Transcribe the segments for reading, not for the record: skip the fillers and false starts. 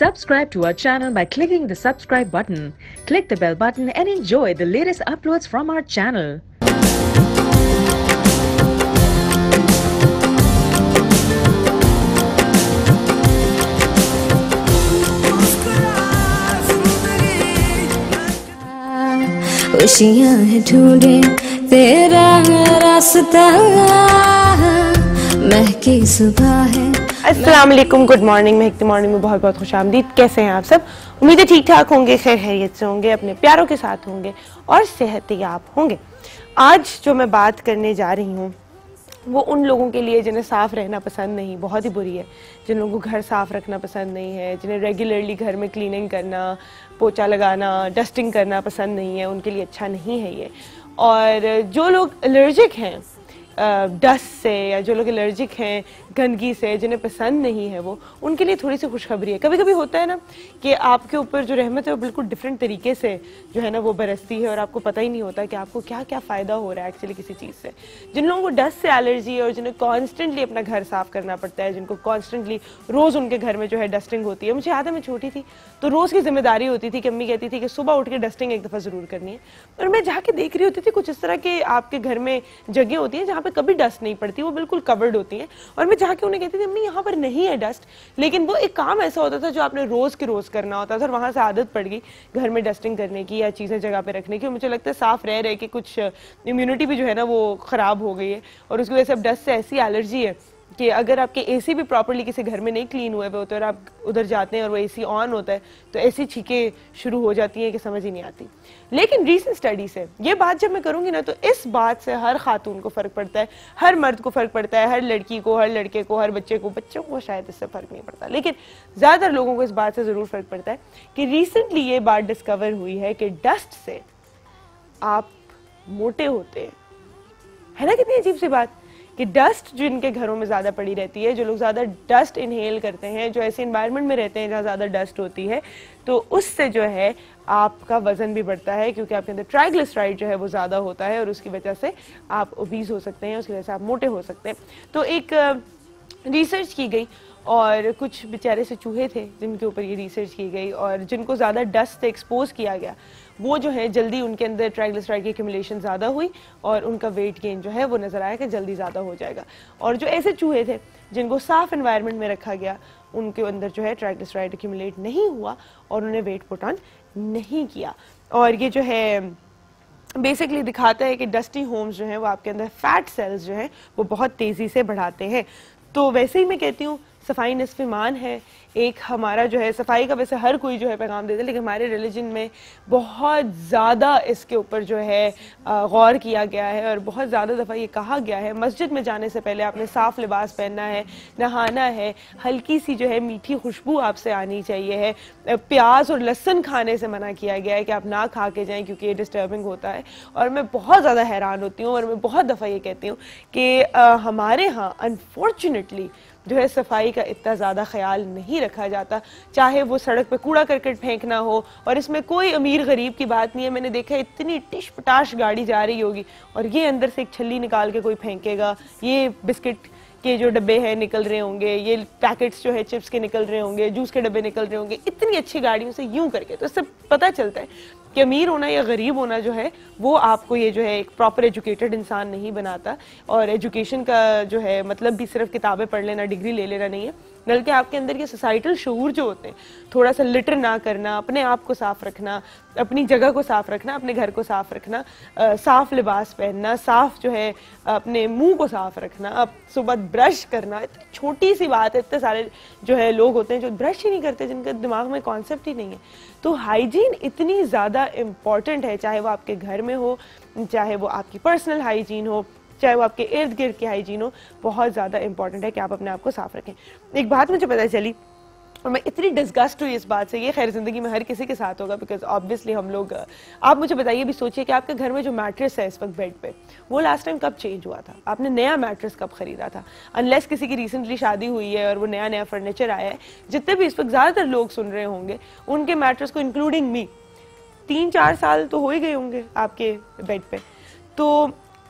Subscribe to our channel by clicking the subscribe button. Click the bell button and enjoy the latest uploads from our channel. खुशियाँ है ढूंढे तेरा रास्ता महकी सुबह है। अस्सलाम वालेकुम, गुड मॉर्निंग। महकती मॉर्निंग में बहुत बहुत खुशामदीद। कैसे हैं आप सब? उम्मीद है ठीक ठाक होंगे, खैर खैरियत से होंगे, अपने प्यारों के साथ होंगे और सेहतयाब होंगे। आज जो मैं बात करने जा रही हूँ वो उन लोगों के लिए जिन्हें साफ़ रहना पसंद नहीं, बहुत ही बुरी है, जिन लोगों को घर साफ़ रखना पसंद नहीं है, जिन्हें रेगुलरली घर में क्लीनिंग करना, पोछा लगाना, डस्टिंग करना पसंद नहीं है, उनके लिए अच्छा नहीं है ये। और जो लोग एलर्जिक हैं डस्ट से, या जो लोग एलर्जिक हैं गंदगी से, जिन्हें पसंद नहीं है वो, उनके लिए थोड़ी सी खुशखबरी है। कभी कभी होता है ना कि आपके ऊपर जो रहमत है वो बिल्कुल डिफरेंट तरीके से जो है ना वो बरसती है और आपको पता ही नहीं होता कि आपको क्या क्या फ़ायदा हो रहा है एक्चुअली किसी चीज़ से। जिन लोगों को डस्ट से एलर्जी है और जिन्हें कॉन्स्टेंटली अपना घर साफ़ करना पड़ता है, जिनको कॉन्स्टेंटली रोज़ उनके घर में जो है डस्टिंग होती है। मुझे याद है मैं छोटी थी तो रोज़ की जिम्मेदारी होती थी कि अम्मी कहती थी कि सुबह उठ के डस्टिंग एक दफ़ा ज़रूर करनी है। और मैं जाके देख रही होती थी कुछ इस तरह के आपके घर में जगह होती हैं जहाँ पर कभी डस्ट नहीं पड़ती, वो बिल्कुल कवर्ड होती हैं। और मैं जाके उन्हें कहती थी अम्मी यहाँ पर नहीं है डस्ट, लेकिन वो एक काम ऐसा होता था जो आपने रोज के रोज करना होता था और वहां से आदत पड़ गई घर में डस्टिंग करने की या चीजें जगह पे रखने की। मुझे लगता है साफ रह रहे कि कुछ इम्यूनिटी भी जो है ना वो खराब हो गई है और उसकी वजह से अब डस्ट से ऐसी एलर्जी है कि अगर आपके एसी भी प्रॉपर्ली किसी घर में नहीं क्लीन हुए होते और आप उधर जाते हैं और वो एसी ऑन होता है तो ऐसी छींकें शुरू हो जाती हैं कि समझ ही नहीं आती। लेकिन रीसेंट स्टडी से ये बात जब मैं करूंगी ना तो इस बात से हर खातून को फर्क पड़ता है, हर मर्द को फर्क पड़ता है, हर लड़की को, हर लड़के को, हर बच्चे को। बच्चों को शायद इससे फर्क नहीं पड़ता, लेकिन ज्यादातर लोगों को इस बात से जरूर फर्क पड़ता है कि रिसेंटली ये बात डिस्कवर हुई है कि डस्ट से आप मोटे होते हैं। है ना कितनी अजीब सी बात कि डस्ट जिनके घरों में ज़्यादा पड़ी रहती है, जो लोग ज़्यादा डस्ट इनहेल करते हैं, जो ऐसे इन्वायरमेंट में रहते हैं जहाँ ज़्यादा डस्ट होती है, तो उससे जो है आपका वजन भी बढ़ता है क्योंकि आपके अंदर ट्राइग्लिसराइड जो है वो ज़्यादा होता है और उसकी वजह से आप ओबीज हो सकते हैं, उसकी वजह से आप मोटे हो सकते हैं। तो एक रिसर्च की गई और कुछ बेचारे से चूहे थे जिनके ऊपर ये रिसर्च की गई और जिनको ज़्यादा डस्ट से एक्सपोज किया गया वो जो है जल्दी उनके अंदर ट्राइग्लिसराइड की एक्यूमुलेशन ज़्यादा हुई और उनका वेट गेन जो है वो नज़र आया कि जल्दी ज़्यादा हो जाएगा। और जो ऐसे चूहे थे जिनको साफ एनवायरनमेंट में रखा गया उनके अंदर जो है ट्राइग्लिसराइड एक्यूमुलेट नहीं हुआ और उन्हें वेट पुट ऑन नहीं किया। और ये जो है बेसिकली दिखाता है कि डस्टी होम्स जो हैं वो आपके अंदर फैट सेल्स जो हैं वो बहुत तेज़ी से बढ़ाते हैं। तो वैसे ही मैं कहती हूँ सफाई निस्फ़ ईमान है। एक हमारा जो है सफाई का वैसे हर कोई जो है पैगाम देता है, लेकिन हमारे रिलीजन में बहुत ज़्यादा इसके ऊपर जो है गौर किया गया है और बहुत ज़्यादा दफ़ा ये कहा गया है मस्जिद में जाने से पहले आपने साफ़ लिबास पहनना है, नहाना है, हल्की सी जो है मीठी खुशबू आपसे आनी चाहिए है, प्याज और लहसुन खाने से मना किया गया है कि आप ना खा के जाएँ क्योंकि ये डिस्टर्बिंग होता है। और मैं बहुत ज़्यादा हैरान होती हूँ और मैं बहुत दफ़ा ये कहती हूँ कि हमारे यहाँ अनफॉर्चुनेटली जो है सफाई का इतना ज़्यादा ख्याल नहीं रखा जाता, चाहे वो सड़क पे कूड़ा करकट फेंकना हो। और इसमें कोई अमीर गरीब की बात नहीं है। मैंने देखा इतनी टिश पटाश गाड़ी जा रही होगी और ये अंदर से एक छल्ली निकाल के कोई फेंकेगा, ये बिस्किट के जो डब्बे हैं निकल रहे होंगे, ये पैकेट्स जो है चिप्स के निकल रहे होंगे, जूस के डब्बे निकल रहे होंगे, इतनी अच्छी गाड़ियों से यूं करके। तो इससे पता चलता है कि अमीर होना या गरीब होना जो है वो आपको ये जो है एक प्रॉपर एजुकेटेड इंसान नहीं बनाता। और एजुकेशन का जो है मतलब भी सिर्फ किताबें पढ़ लेना, डिग्री ले लेना नहीं है, बल्कि आपके अंदर ये सोसाइटल शऊर जो होते हैं, थोड़ा सा लिटर ना करना, अपने आप को साफ रखना, अपनी जगह को साफ रखना, अपने घर को साफ रखना, साफ लिबास पहनना, साफ जो है अपने मुंह को साफ रखना, अब सुबह ब्रश करना। इतनी छोटी सी बात है, इतने सारे जो है लोग होते हैं जो ब्रश ही नहीं करते, जिनके दिमाग में कॉन्सेप्ट ही नहीं है। तो हाइजीन इतनी ज़्यादा इम्पॉर्टेंट है, चाहे वो आपके घर में हो, चाहे वो आपकी पर्सनल हाइजीन हो, चाहे वो आपके इर्द गिर्द की हाइजीन हो, बहुत ज़्यादा इंपॉर्टेंट है कि आप अपने आप को साफ रखें। एक बात मुझे पता चली और मैं इतनी डिस्गस्ट हुई इस बात से, ये खैर ज़िंदगी में हर किसी के साथ होगा बिकॉज ऑब्वियसली हम लोग, आप मुझे बताइए भी, सोचिए कि आपके घर में जो मैट्रेस है इस वक्त बेड पे, वो लास्ट टाइम कब चेंज हुआ था? आपने नया मैट्रेस कब खरीदा था? अनलेस किसी की रिसेंटली शादी हुई है और वो नया नया फर्नीचर आया है। जितने भी इस वक्त ज़्यादातर लोग सुन रहे होंगे उनके मैट्रेस को इंक्लूडिंग मी 3-4 साल तो हो ही गए होंगे आपके बेड पे। तो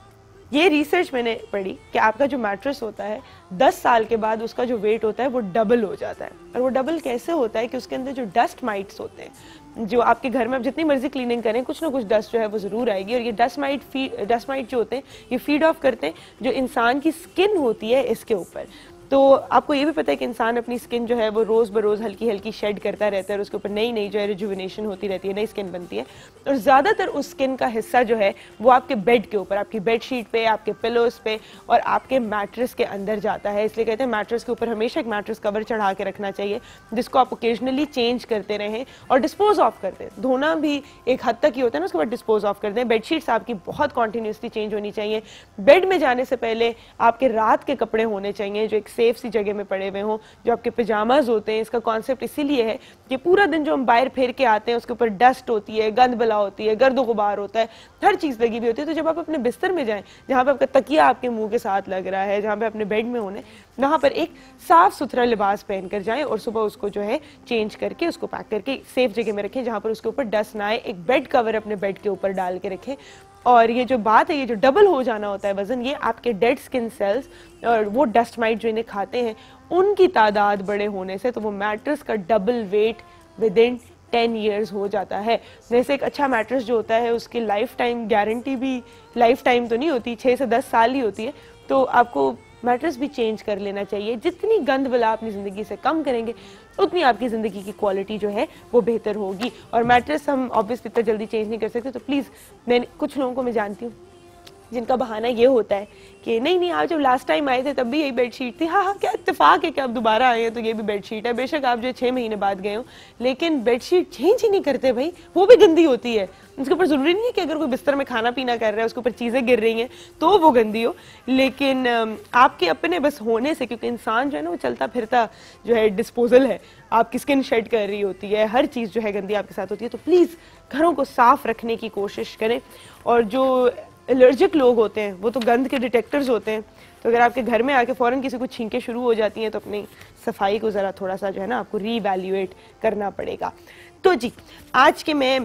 ये रिसर्च मैंने पढ़ी कि आपका जो मैट्रेस होता है 10 साल के बाद उसका जो वेट होता है वो डबल हो जाता है। और वो डबल कैसे होता है कि उसके अंदर जो डस्ट माइट्स होते हैं, जो आपके घर में आप जितनी मर्जी क्लीनिंग करें कुछ ना कुछ डस्ट जो है वो ज़रूर आएगी। और ये डस्ट माइट जो होते हैं ये फीड ऑफ करते हैं जो इंसान की स्किन होती है इसके ऊपर। तो आपको ये भी पता है कि इंसान अपनी स्किन जो है वो रोज़ बरोज़ हल्की हल्की शेड करता रहता है और उसके ऊपर नई नई जो है रिजुविनेशन होती रहती है, नई स्किन बनती है। और ज़्यादातर उस स्किन का हिस्सा जो है वो आपके बेड के ऊपर, आपकी बेडशीट पे, आपके पिलोज पे और आपके मैट्रेस के अंदर जाता है। इसलिए कहते हैं मैट्रेस के ऊपर हमेशा एक मैट्रेस कवर चढ़ा के रखना चाहिए जिसको आप ओकेजनली चेंज करते रहें और डिस्पोज ऑफ कर दें। धोना भी एक हद तक ही होता है ना, उसके बाद डिस्पोज ऑफ कर दें। बेडशीट्स आपकी बहुत कॉन्टीन्यूसली चेंज होनी चाहिए। बेड में जाने से पहले आपके रात के कपड़े होने चाहिए जो एक सेफ सी जगह में पड़े हुए हों, जो आपके पिजामाज होते हैं। इसका कॉन्सेप्ट इसीलिए है कि पूरा दिन जो हम बाहर फेर के आते हैं उसके ऊपर डस्ट होती है, गंद बला होती है, गर्द गुबार होता है, हर चीज़ लगी हुई होती है। तो जब आप अपने बिस्तर में जाएं जहाँ पे आपका तकिया आपके मुंह के साथ लग रहा है, जहाँ पे अपने बेड में होने, वहाँ पर एक साफ सुथरा लिबास पहन कर जाएं और सुबह उसको जो है चेंज करके उसको पैक करके सेफ जगह में रखें जहाँ पर उसके ऊपर डस्ट ना आए। एक बेड कवर अपने बेड के ऊपर डाल के रखें। और ये जो बात है, ये जो डबल हो जाना होता है वजन, ये आपके डेड स्किन सेल्स और वो डस्ट माइट जो इन्हें खाते हैं उनकी तादाद बड़े होने से तो वो मैट्रेस का double weight within 10 years हो जाता है। जैसे एक अच्छा मैट्रेस जो होता है उसकी लाइफ टाइम गारंटी भी लाइफ टाइम तो नहीं होती, 6 से 10 साल ही होती है। तो आपको मैट्रेस भी चेंज कर लेना चाहिए। जितनी गंद बला अपनी ज़िंदगी से कम करेंगे उतनी आपकी ज़िंदगी की क्वालिटी जो है वो बेहतर होगी। और मैट्रेस हम ऑब्वियसली इतना जल्दी चेंज नहीं कर सकते, तो प्लीज़, मैं कुछ लोगों को मैं जानती हूँ जिनका बहाना ये होता है कि नहीं आप जब लास्ट टाइम आए थे तब भी यही बेडशीट थी। हाँ क्या इत्तेफाक है कि आप दोबारा आए हैं तो ये भी बेडशीट है। बेशक आप जो 6 महीने बाद गए हो, लेकिन बेडशीट चेंज ही नहीं करते भाई, वो भी गंदी होती है। उसके ऊपर ज़रूरी नहीं है कि अगर कोई बिस्तर में खाना पीना कर रहा है उसके ऊपर चीज़ें गिर रही हैं तो वो गंदी हो, लेकिन आपके अपने बस होने से, क्योंकि इंसान जो है ना वो चलता फिरता जो है डिस्पोजल है, आपकी स्किन शेड कर रही होती है, हर चीज़ जो है गंदी आपके साथ होती है। तो प्लीज़ घरों को साफ रखने की कोशिश करें। और जो एलर्जिक लोग होते हैं वो तो गंद के डिटेक्टर्स होते हैं, तो अगर आपके घर में आके फ़ौरन किसी को छींकें शुरू हो जाती हैं तो अपनी सफाई को ज़रा थोड़ा सा जो है ना आपको रीवैल्यूएट करना पड़ेगा। तो जी, आज के मैं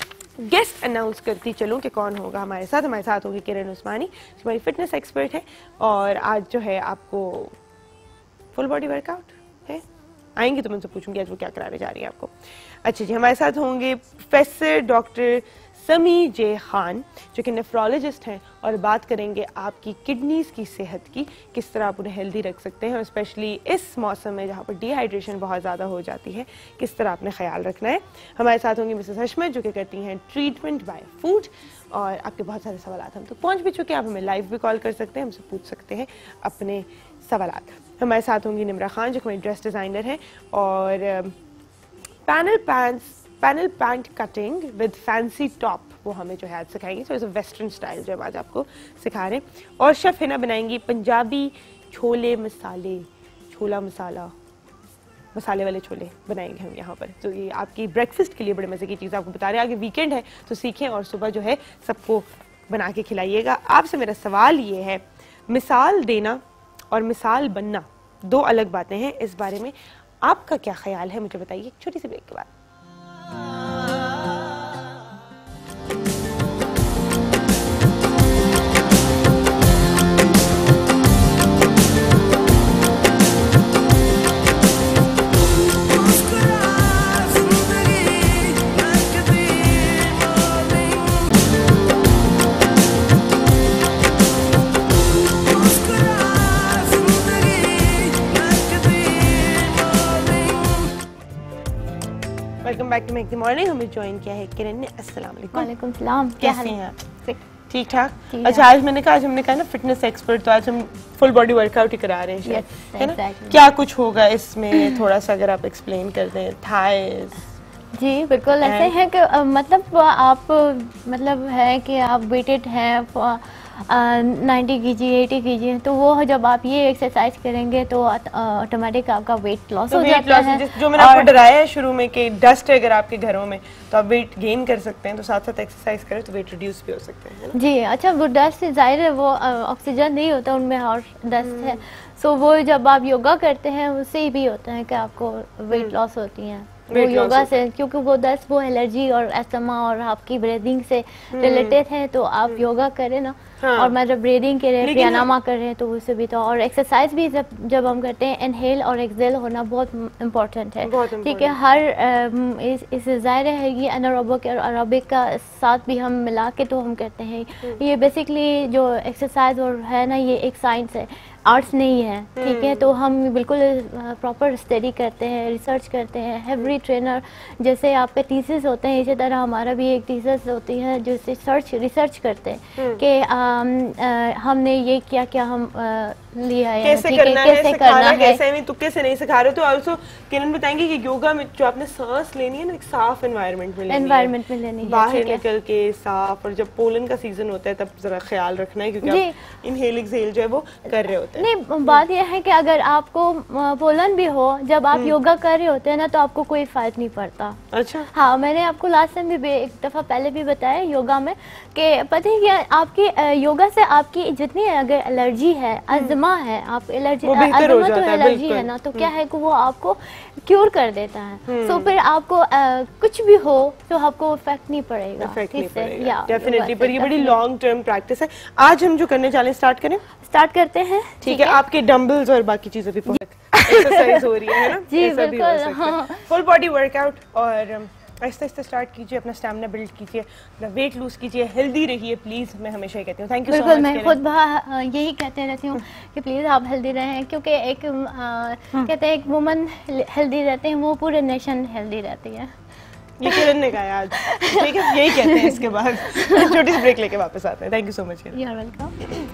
गेस्ट अनाउंस करती चलूँ कि कौन होगा हमारे साथ होगी किरण उस्मानी, जो हमारी फिटनेस एक्सपर्ट है। और आज जो है आपको फुल बॉडी वर्कआउट है, आएंगी तो मैं उनसे पूछूंगी आज वो क्या कराने जा रही है आपको। अच्छा जी, हमारे साथ होंगे प्रोफेसर डॉक्टर समी जे खान जो कि नेफ्रोलॉजिस्ट हैं और बात करेंगे आपकी किडनीज़ की सेहत की, किस तरह आप उन्हें हेल्दी रख सकते हैं और स्पेशली इस मौसम में जहाँ पर डिहाइड्रेशन बहुत ज़्यादा हो जाती है किस तरह आपने ख्याल रखना है। हमारे साथ होंगी मिसेस हशमत जो कि करती हैं ट्रीटमेंट बाय फूड। और आपके बहुत सारे सवाल हम तक पहुँच भी चुके हैं, आप हमें लाइव भी कॉल कर सकते हैं, हमसे पूछ सकते हैं अपने सवाल। हमारे साथ होंगी निमरा खान जो कि हमारी ड्रेस डिज़ाइनर है और panel pant cutting with fancy top वो हमें जो है आज सिखाएंगी। तो वेस्टर्न स्टाइल जो आज आपको सिखा रहे हैं। और शेफ हिना बनाएंगी पंजाबी छोले मसाले, छोला मसाला, मसाले वाले छोले बनाएंगे हम यहाँ पर। तो ये आपकी ब्रेकफास्ट के लिए बड़े मज़े की चीज़ आपको बता रहे हैं। आगे वीकेंड है तो सीखें और सुबह जो है सबको बना के खिलाइएगा। आपसे मेरा सवाल ये है, मिसाल देना और मिसाल बनना दो अलग बातें हैं, इस बारे में आपका क्या ख्याल है मुझे बताइए एक छोटी सी ब्रेक के बाद। Welcome back to make the morning. हमें ज्वाइन किया है किरण ने। अस्सलाम वालेकुम। वालेकुम सलाम। कैसे हैं आप? ठीक ठाक। अच्छा, आज मैंने कहा ना फिटनेस एक्सपर्ट, तो आज हम फुल बॉडी वर्कआउट ही करा रहे हैं, है ना? क्या कुछ होगा इसमें थोड़ा सा अगर आप एक्सप्लेन कर दें। थाइस जी बिल्कुल ऐसे है कि मतलब आप मतलब है कि आप वेटेड हैं 90 kg 80 kg, तो वो जब आप ये एक्सरसाइज करेंगे तो ऑटोमेटिक आपका वेट लॉस हो जाता है। जो मैंने आपको डराया है शुरू में कि डस्ट है अगर आपके घरों में तो आप वेट गेन कर सकते हैं, तो साथ साथ एक्सरसाइज करें तो वेट रिड्यूस भी हो सकते हैं, है ना? जी अच्छा, वो डस्ट जाहिर है वो ऑक्सीजन नहीं होता उनमें और डस्ट है, सो वो जब आप योगा करते हैं उससे भी होता है कि आपको वेट लॉस होती है। वो योगा से, क्योंकि वो दस्त वो एलर्जी और अस्थमा और आपकी ब्रीदिंग से रिलेटेड है, तो आप योगा करें ना। हाँ। और मतलब ब्रीदिंग के लिए प्राणायाम कर रहे हैं तो उससे भी तो, और एक्सरसाइज भी जब हम करते हैं इनहेल और एक्सहेल होना बहुत इम्पोर्टेंट है, ठीक है। हर इस ज़ाहिर है ये एनारोबिक और एरोबिक का साथ भी हम मिला के तो हम करते हैं। ये बेसिकली जो एक्सरसाइज और है ना, ये एक साइंस है, आर्ट्स नहीं है, ठीक है। तो हम बिल्कुल प्रॉपर स्टडी करते हैं, रिसर्च करते हैं। एवरी ट्रेनर जैसे आपके थीसिस होते हैं, इसी तरह हमारा भी एक थीसिस होती है जो रिसर्च करते हैं कि हमने ये क्या क्या हम लिया है, कैसे करना है, कैसे नहीं, तुक्के से नहीं सिखा रहे। तो ऑल्सो किरण बताएंगे कि योगा में जो आपने सांस लेनी है ना, एक साफ एनवायरनमेंट में लेनी है, बाहर निकल के साफ। और जब पोलन का सीजन होता है तब जरा ख्याल रखना है, क्योंकि आप इनहेल एक्सहेल जो है वो कर रहे होते हैं। नहीं, बात यह है कि अगर आपको पोलन भी हो, जब आप योगा कर रहे होते हैं ना, तो आपको कोई फर्क नहीं पड़ता। अच्छा। हाँ, मैंने आपको लास्ट टाइम भी एक दफा पहले भी बताया योगा में कि पता है क्या, आपकी योगा से आपकी जितनी अगर एलर्जी है, अज़मा है, आप एलर्जी अज़मा तो एलर्जी है ना, तो क्या है कि वो आपको क्योर कर देता है। सो फिर आपको कुछ भी हो तो आपको इफेक्ट नहीं पड़ेगा, ठीक है। डेफिनेटली, पर ये बड़ी लॉन्ग टर्म प्रैक्टिस है। आज हम जो करने चाहे स्टार्ट करते हैं, ठीक है। आपके डंबल्स और बाकी चीजें भी एक्सरसाइज हो रही है ना जी, बिल्कुल। हाँ, फुल बॉडी वर्कआउट, और आहिस्ता आहिस्ता स्टार्ट कीजिए, अपना स्टैमिना बिल्ड कीजिए, अपना वेट लूज कीजिए, हेल्दी रहिए प्लीज। मैं हमेशा ही कहती हूँ थैंक यू सो मच। मैं खुद यही कहते रहती हूँ कि प्लीज आप हेल्दी रहें, क्योंकि एक कहते हैं एक वुमन हेल्दी रहते हैं वो पूरे नेशन हेल्दी रहती है। ये किरण ने कहा आज, ठीक है, यही कहते हैं। इसके बाद छोटी सी ब्रेक लेके वापस आते हैं। Thank you so much. You are welcome.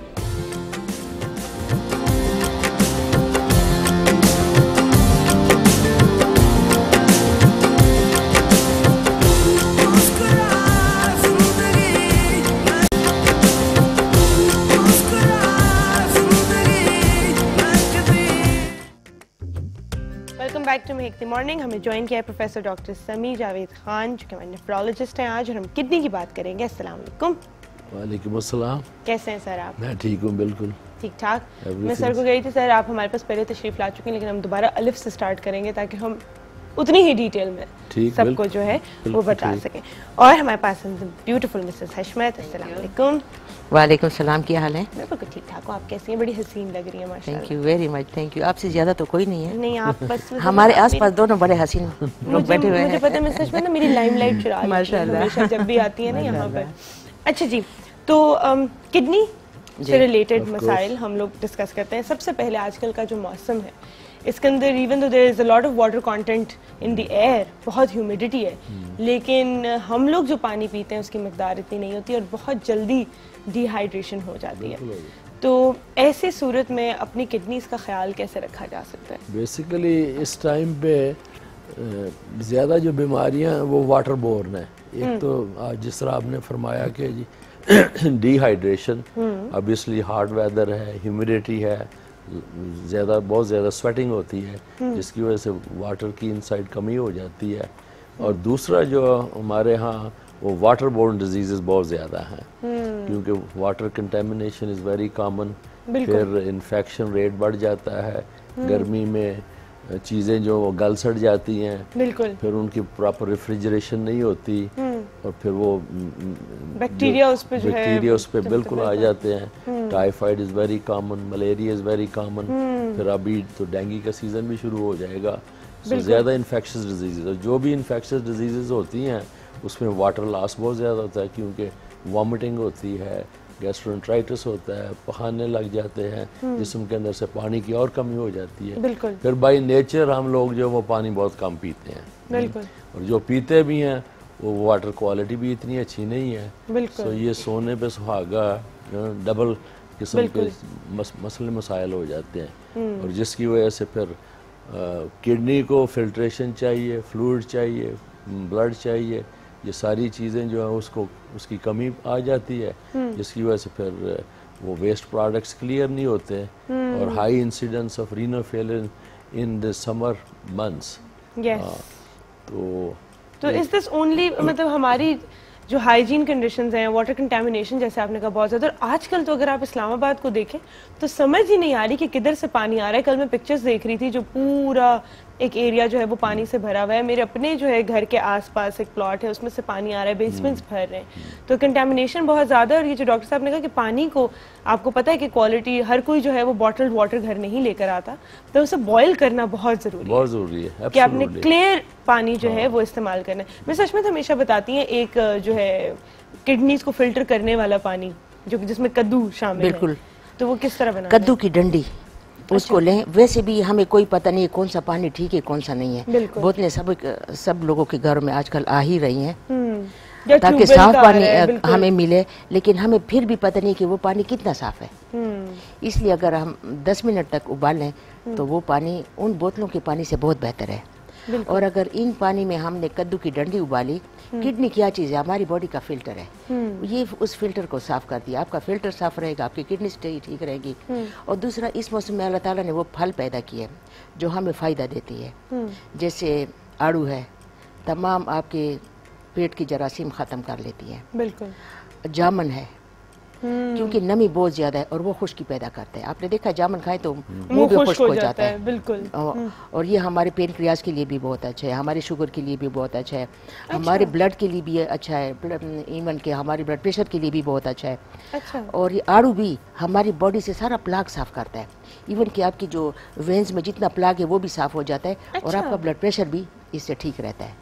Back to make the morning. हमें ज्वाइन किया है प्रोफेसर डॉक्टर समी जावेद खान, जो कि हमारे नेफ्रोलॉजिस्ट हैं आज, और हम किडनी की बात करेंगे। अस्सलाम वालेकुम। वालेकुम अस्सलाम। कैसे हैं सर आप? मैं ठीक हूँ, बिल्कुल ठीक ठाक। मैं सर को कह रही थी, सर आप हमारे पास पहले तशरीफ ला चुके हैं, लेकिन हम दोबारा अलिफ से स्टार्ट करेंगे ताकि हम उतनी ही डिटेल में सबको जो है वो बता सकें। और हमारे पास ब्यूटीफुल मिसेस हशमत। अस्सलाम वालेकुम। वालेकुम सलाम, क्या हाल है? मैं बिल्कुल ठीक ठाक हूँ, आप कैसी हैं? बड़ी हसीन लग रही है माशाल्लाह। Thank you very much, thank you. आपसे ज्यादा तो कोई नहीं है। नहीं, आप बस हमारे आसपास दोनों बड़े हसीन लोग बैठे हुए हैं। मुझे पता है, मैं सच में ना मेरी लाइमलाइट चुरा माशाल्लाह हमेशा जब भी आती है ना यहाँ पर। अच्छा जी, तो किडनी से रिलेटेड मसाइल हम लोग डिस्कस करते हैं। सबसे पहले आजकल का जो मौसम है, इसके अंदर even though there is a lot of water content in the air, बहुत ह्यूमिडिटी है, लेकिन हम लोग जो पानी पीते हैं उसकी मिकदार इतनी नहीं होती और बहुत जल्दी डिहाइड्रेशन हो जाती है। तो ऐसे सूरत में अपनी किडनीज का ख्याल कैसे रखा जा सकता है? बेसिकली इस टाइम पे ज़्यादा जो बीमारियां हैं वो वाटर बोर्न है। एक तो आज जिस तरह आपने फरमाया कि जी डिहाइड्रेशन, ऑब्वियसली हॉट वेदर है, ह्यूमिडिटी है, बहुत ज़्यादा स्वेटिंग होती है, जिसकी वजह से वाटर की इनसाइड कमी हो जाती है। और दूसरा जो हमारे यहाँ वो वाटर बोर्न डिजीज़ बहुत ज़्यादा हैं, क्योंकि water contamination is very common. फिर इन्फेक्शन रेट बढ़ जाता है, गर्मी में चीज़ें जो गल सड़ जाती हैं, बिल्कुल, फिर उनकी प्रॉपर रेफ्रिजरेशन नहीं होती, और फिर वो बैक्टीरिया उस पे बिल्कुल आ जाते हैं। Typhoid is very common, malaria is very common, फिर अभी तो डेंगू का सीज़न भी शुरू हो जाएगा। सो ज़्यादा इन्फेक्शस डिजीज़, और जो भी इन्फेक्शस डिजीज़ होती हैं उसमें वाटर लॉस बहुत ज़्यादा होता है, क्योंकि वॉमिटिंग होती है, गैस्ट्रोएंटेराइटिस होता है, पखाने लग जाते हैं, जिस्म के अंदर से पानी की और कमी हो जाती है। बिल्कुल। फिर बाई नेचर हम लोग जो वो पानी बहुत कम पीते हैं, बिल्कुल, और जो पीते भी हैं वो वाटर क्वालिटी भी इतनी अच्छी नहीं है। बिल्कुल। तो ये सोने पे सुहागा डबल किस्म के मसले मसाइल हो जाते हैं, और जिसकी वजह से फिर किडनी को फिल्ट्रेशन चाहिए, फ्लूइड चाहिए, ब्लड चाहिए, ये सारी चीज़ें जो है उसको उसकी कमी आ जाती है, जिसकी वजह से फिर वो वेस्ट प्रोडक्ट्स क्लियर नहीं होते, और high incidence of renal failure in the summer months. तो इज दिस ओनली, मतलब हमारी जो हाइजीन कंडीशंस हैं, वाटर कंटेमिनेशन जैसे आपने कहा बहुत ज़्यादा, और आजकल तो अगर आप इस्लामाबाद को देखें तो समझ ही नहीं आ रही कि किधर से पानी आ रहा है। कल मैं पिक्चर्स देख रही थी जो पूरा एक एरिया जो है वो पानी से भरा हुआ है। मेरे अपने जो है घर के आसपास एक प्लॉट है, उसमें से पानी आ रहा है, बेसमेंट्स भर रहे हैं, तो कंटेमिनेशन बहुत ज़्यादा है। और ये जो डॉक्टर साहब ने कहा कि पानी को आपको पता है कि क्वालिटी हर कोई जो है वो बॉटल्ड वाटर घर नहीं लेकर आता, तो उसे बॉयल करना बहुत ज़रूरी है कि आपने क्लियर पानी जो है वो इस्तेमाल करना है। मैं सच में हमेशा बताती हैं एक जो है किडनीज को फिल्टर करने वाला पानी जो जिसमें कद्दू शामिल है, बिल्कुल। तो वो किस तरह बनाना कद्दू की डंडी उसको लें। वैसे भी हमें कोई पता नहीं है कौन सा पानी ठीक है कौन सा नहीं है। बोतलें सब लोगों के घरों में आजकल आ ही रही हैं ताकि साफ पानी हमें मिले, लेकिन हमें फिर भी पता नहीं कि वो पानी कितना साफ है। इसलिए अगर हम 10 मिनट तक उबाल लें तो वो पानी उन बोतलों के पानी से बहुत बेहतर है। और अगर इन पानी में हमने कद्दू की डंडी उबाली, किडनी क्या चीज़ है, हमारी बॉडी का फिल्टर है, ये उस फिल्टर को साफ कर दिया, आपका फिल्टर साफ रहेगा, आपकी किडनी ठीक रहेगी। और दूसरा, इस मौसम में अल्लाह ताला ने वो फल पैदा किए जो हमें फ़ायदा देती है, जैसे आड़ू है, तमाम आपके पेट की जरासीम ख़त्म कर लेती है। बिल्कुल। जामन है, क्योंकि नमी बहुत ज्यादा है और वो खुश्की पैदा करता है। आपने देखा जामुन खाए तो मुंह भी खुश्क हो जाता है। बिल्कुल। और ये हमारे पेनक्रियाज के लिए भी बहुत अच्छा है, हमारे शुगर के लिए भी बहुत अच्छा है, हमारे ब्लड के लिए भी अच्छा है, इवन के हमारे ब्लड प्रेशर के लिए भी बहुत अच्छा है। अच्छा। और ये आड़ू भी हमारी बॉडी से सारा प्लाग साफ करता है, इवन कि आपकी जो वेन्स में जितना प्लाग है वो भी साफ हो जाता है। अच्छा। और आपका ब्लड प्रेशर भी इससे ठीक रहता है,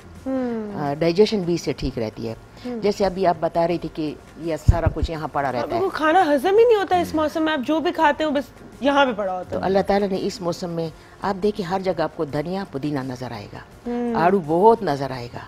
डाइजेशन भी इससे ठीक रहती है। जैसे अभी आप बता रही थी कि ये सारा कुछ यहाँ पड़ा रहता है, खाना हजम ही नहीं होता इस मौसम में, आप जो भी खाते हो बस यहाँ पे पड़ा होता है। तो अल्लाह ताला ने इस मौसम में आप देखिए हर जगह आपको धनिया पुदीना नजर आएगा, आड़ू बहुत नजर आएगा,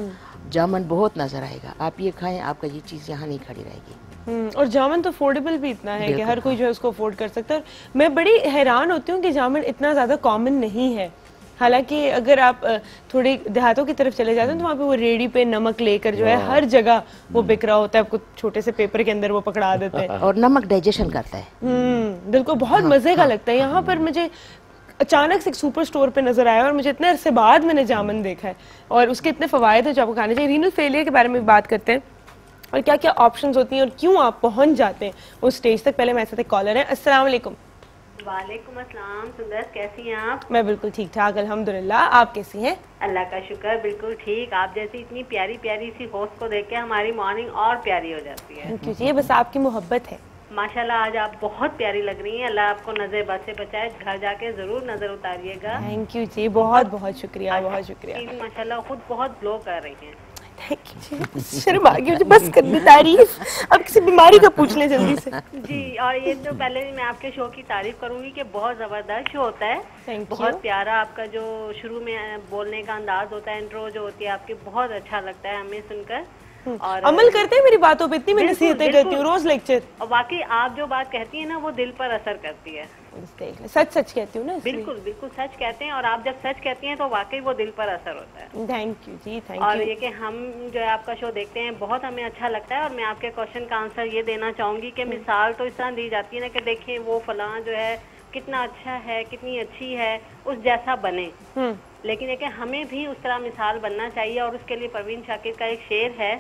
जामुन बहुत नजर आएगा। आप ये खाएं, आपका ये चीज यहाँ नहीं खड़ी रहेगी। और जामुन तो अफोर्डेबल भी इतना है कि हर कोई जो है उसको अफोर्ड कर सकता है। मैं बड़ी हैरान होती हूँ कि जामुन इतना ज्यादा कॉमन नहीं है। हालांकि अगर आप थोड़ी देहातों की तरफ चले जाते हैं तो वहाँ पे वो रेडी पे नमक लेकर जो है हर जगह वो बिक रहा होता है, आपको छोटे से पेपर के अंदर वो पकड़ा देते हैं। और नमक डाइजेशन करता है। बिल्कुल, बहुत मजे का लगता है। यहाँ पर मुझे अचानक से एक सुपर स्टोर पे नजर आया और मुझे इतने अरसे बाद मैंने जामुन देखा है और उसके इतने फवायद है जो आपको खाने चाहिए। रीनल फेलियर के बारे में बात करते हैं और क्या क्या ऑप्शंस होती हैं और क्यों आप पहुंच जाते हैं उस स्टेज तक। पहले मेरे साथ एक कॉलर है। अस्सलाम वालेकुम। वालेकुम अस्सलाम। सुंदर, कैसी हैं आप? मैं बिल्कुल ठीक ठाक अल्हम्दुलिल्लाह, आप कैसी हैं? अल्लाह का शुक्र, बिल्कुल ठीक। आप जैसी इतनी प्यारी प्यारी सी होस्ट को देख के हमारी मॉर्निंग और प्यारी हो जाती है। क्यों? ये बस आपकी मोहब्बत है। माशाल्लाह आज आप बहुत प्यारी लग रही हैं। अल्लाह आपको नजर बद से बचाए। घर जाके जरूर नजर उतारिएगा। थैंक यू जी, बहुत बहुत शुक्रिया, बहुत शुक्रिया। माशाल्लाह खुद बहुत ग्लो कर रही हैं। शर्म आ गई मुझे, बस कर दी तारीफ, अब किसी बीमारी का पूछ ले जल्दी से। जी, और ये तो पहले मैं आपके शो की तारीफ करूंगी कि बहुत जबरदस्त शो होता है, बहुत प्यारा आपका जो शुरू में बोलने का अंदाज होता है, इंट्रो जो होती है आपकी, बहुत अच्छा लगता है हमें सुनकर। और अमल करते हैं मेरी बातों पे, इतनी मैं नसीहतें करती हूँ रोज लेक्चर, और वाकई आप जो बात कहती है ना वो दिल पर असर करती है। सच सच कहती हूँ ना। बिल्कुल बिल्कुल सच कहते हैं, और आप जब सच कहती हैं तो वाकई वो दिल पर असर होता है। थैंक यू जी, थैंक यू। और ये कि हम जो है आपका शो देखते हैं बहुत हमें अच्छा लगता है। और मैं आपके क्वेश्चन का आंसर ये देना चाहूंगी कि मिसाल तो इस तरह दी जाती है ना कि देखिए वो फलां जो है कितना अच्छा है, कितनी अच्छी है, उस जैसा बने। लेकिन ये कि हमें भी उस तरह मिसाल बनना चाहिए। और उसके लिए परवीन शाकिर का एक शेर है,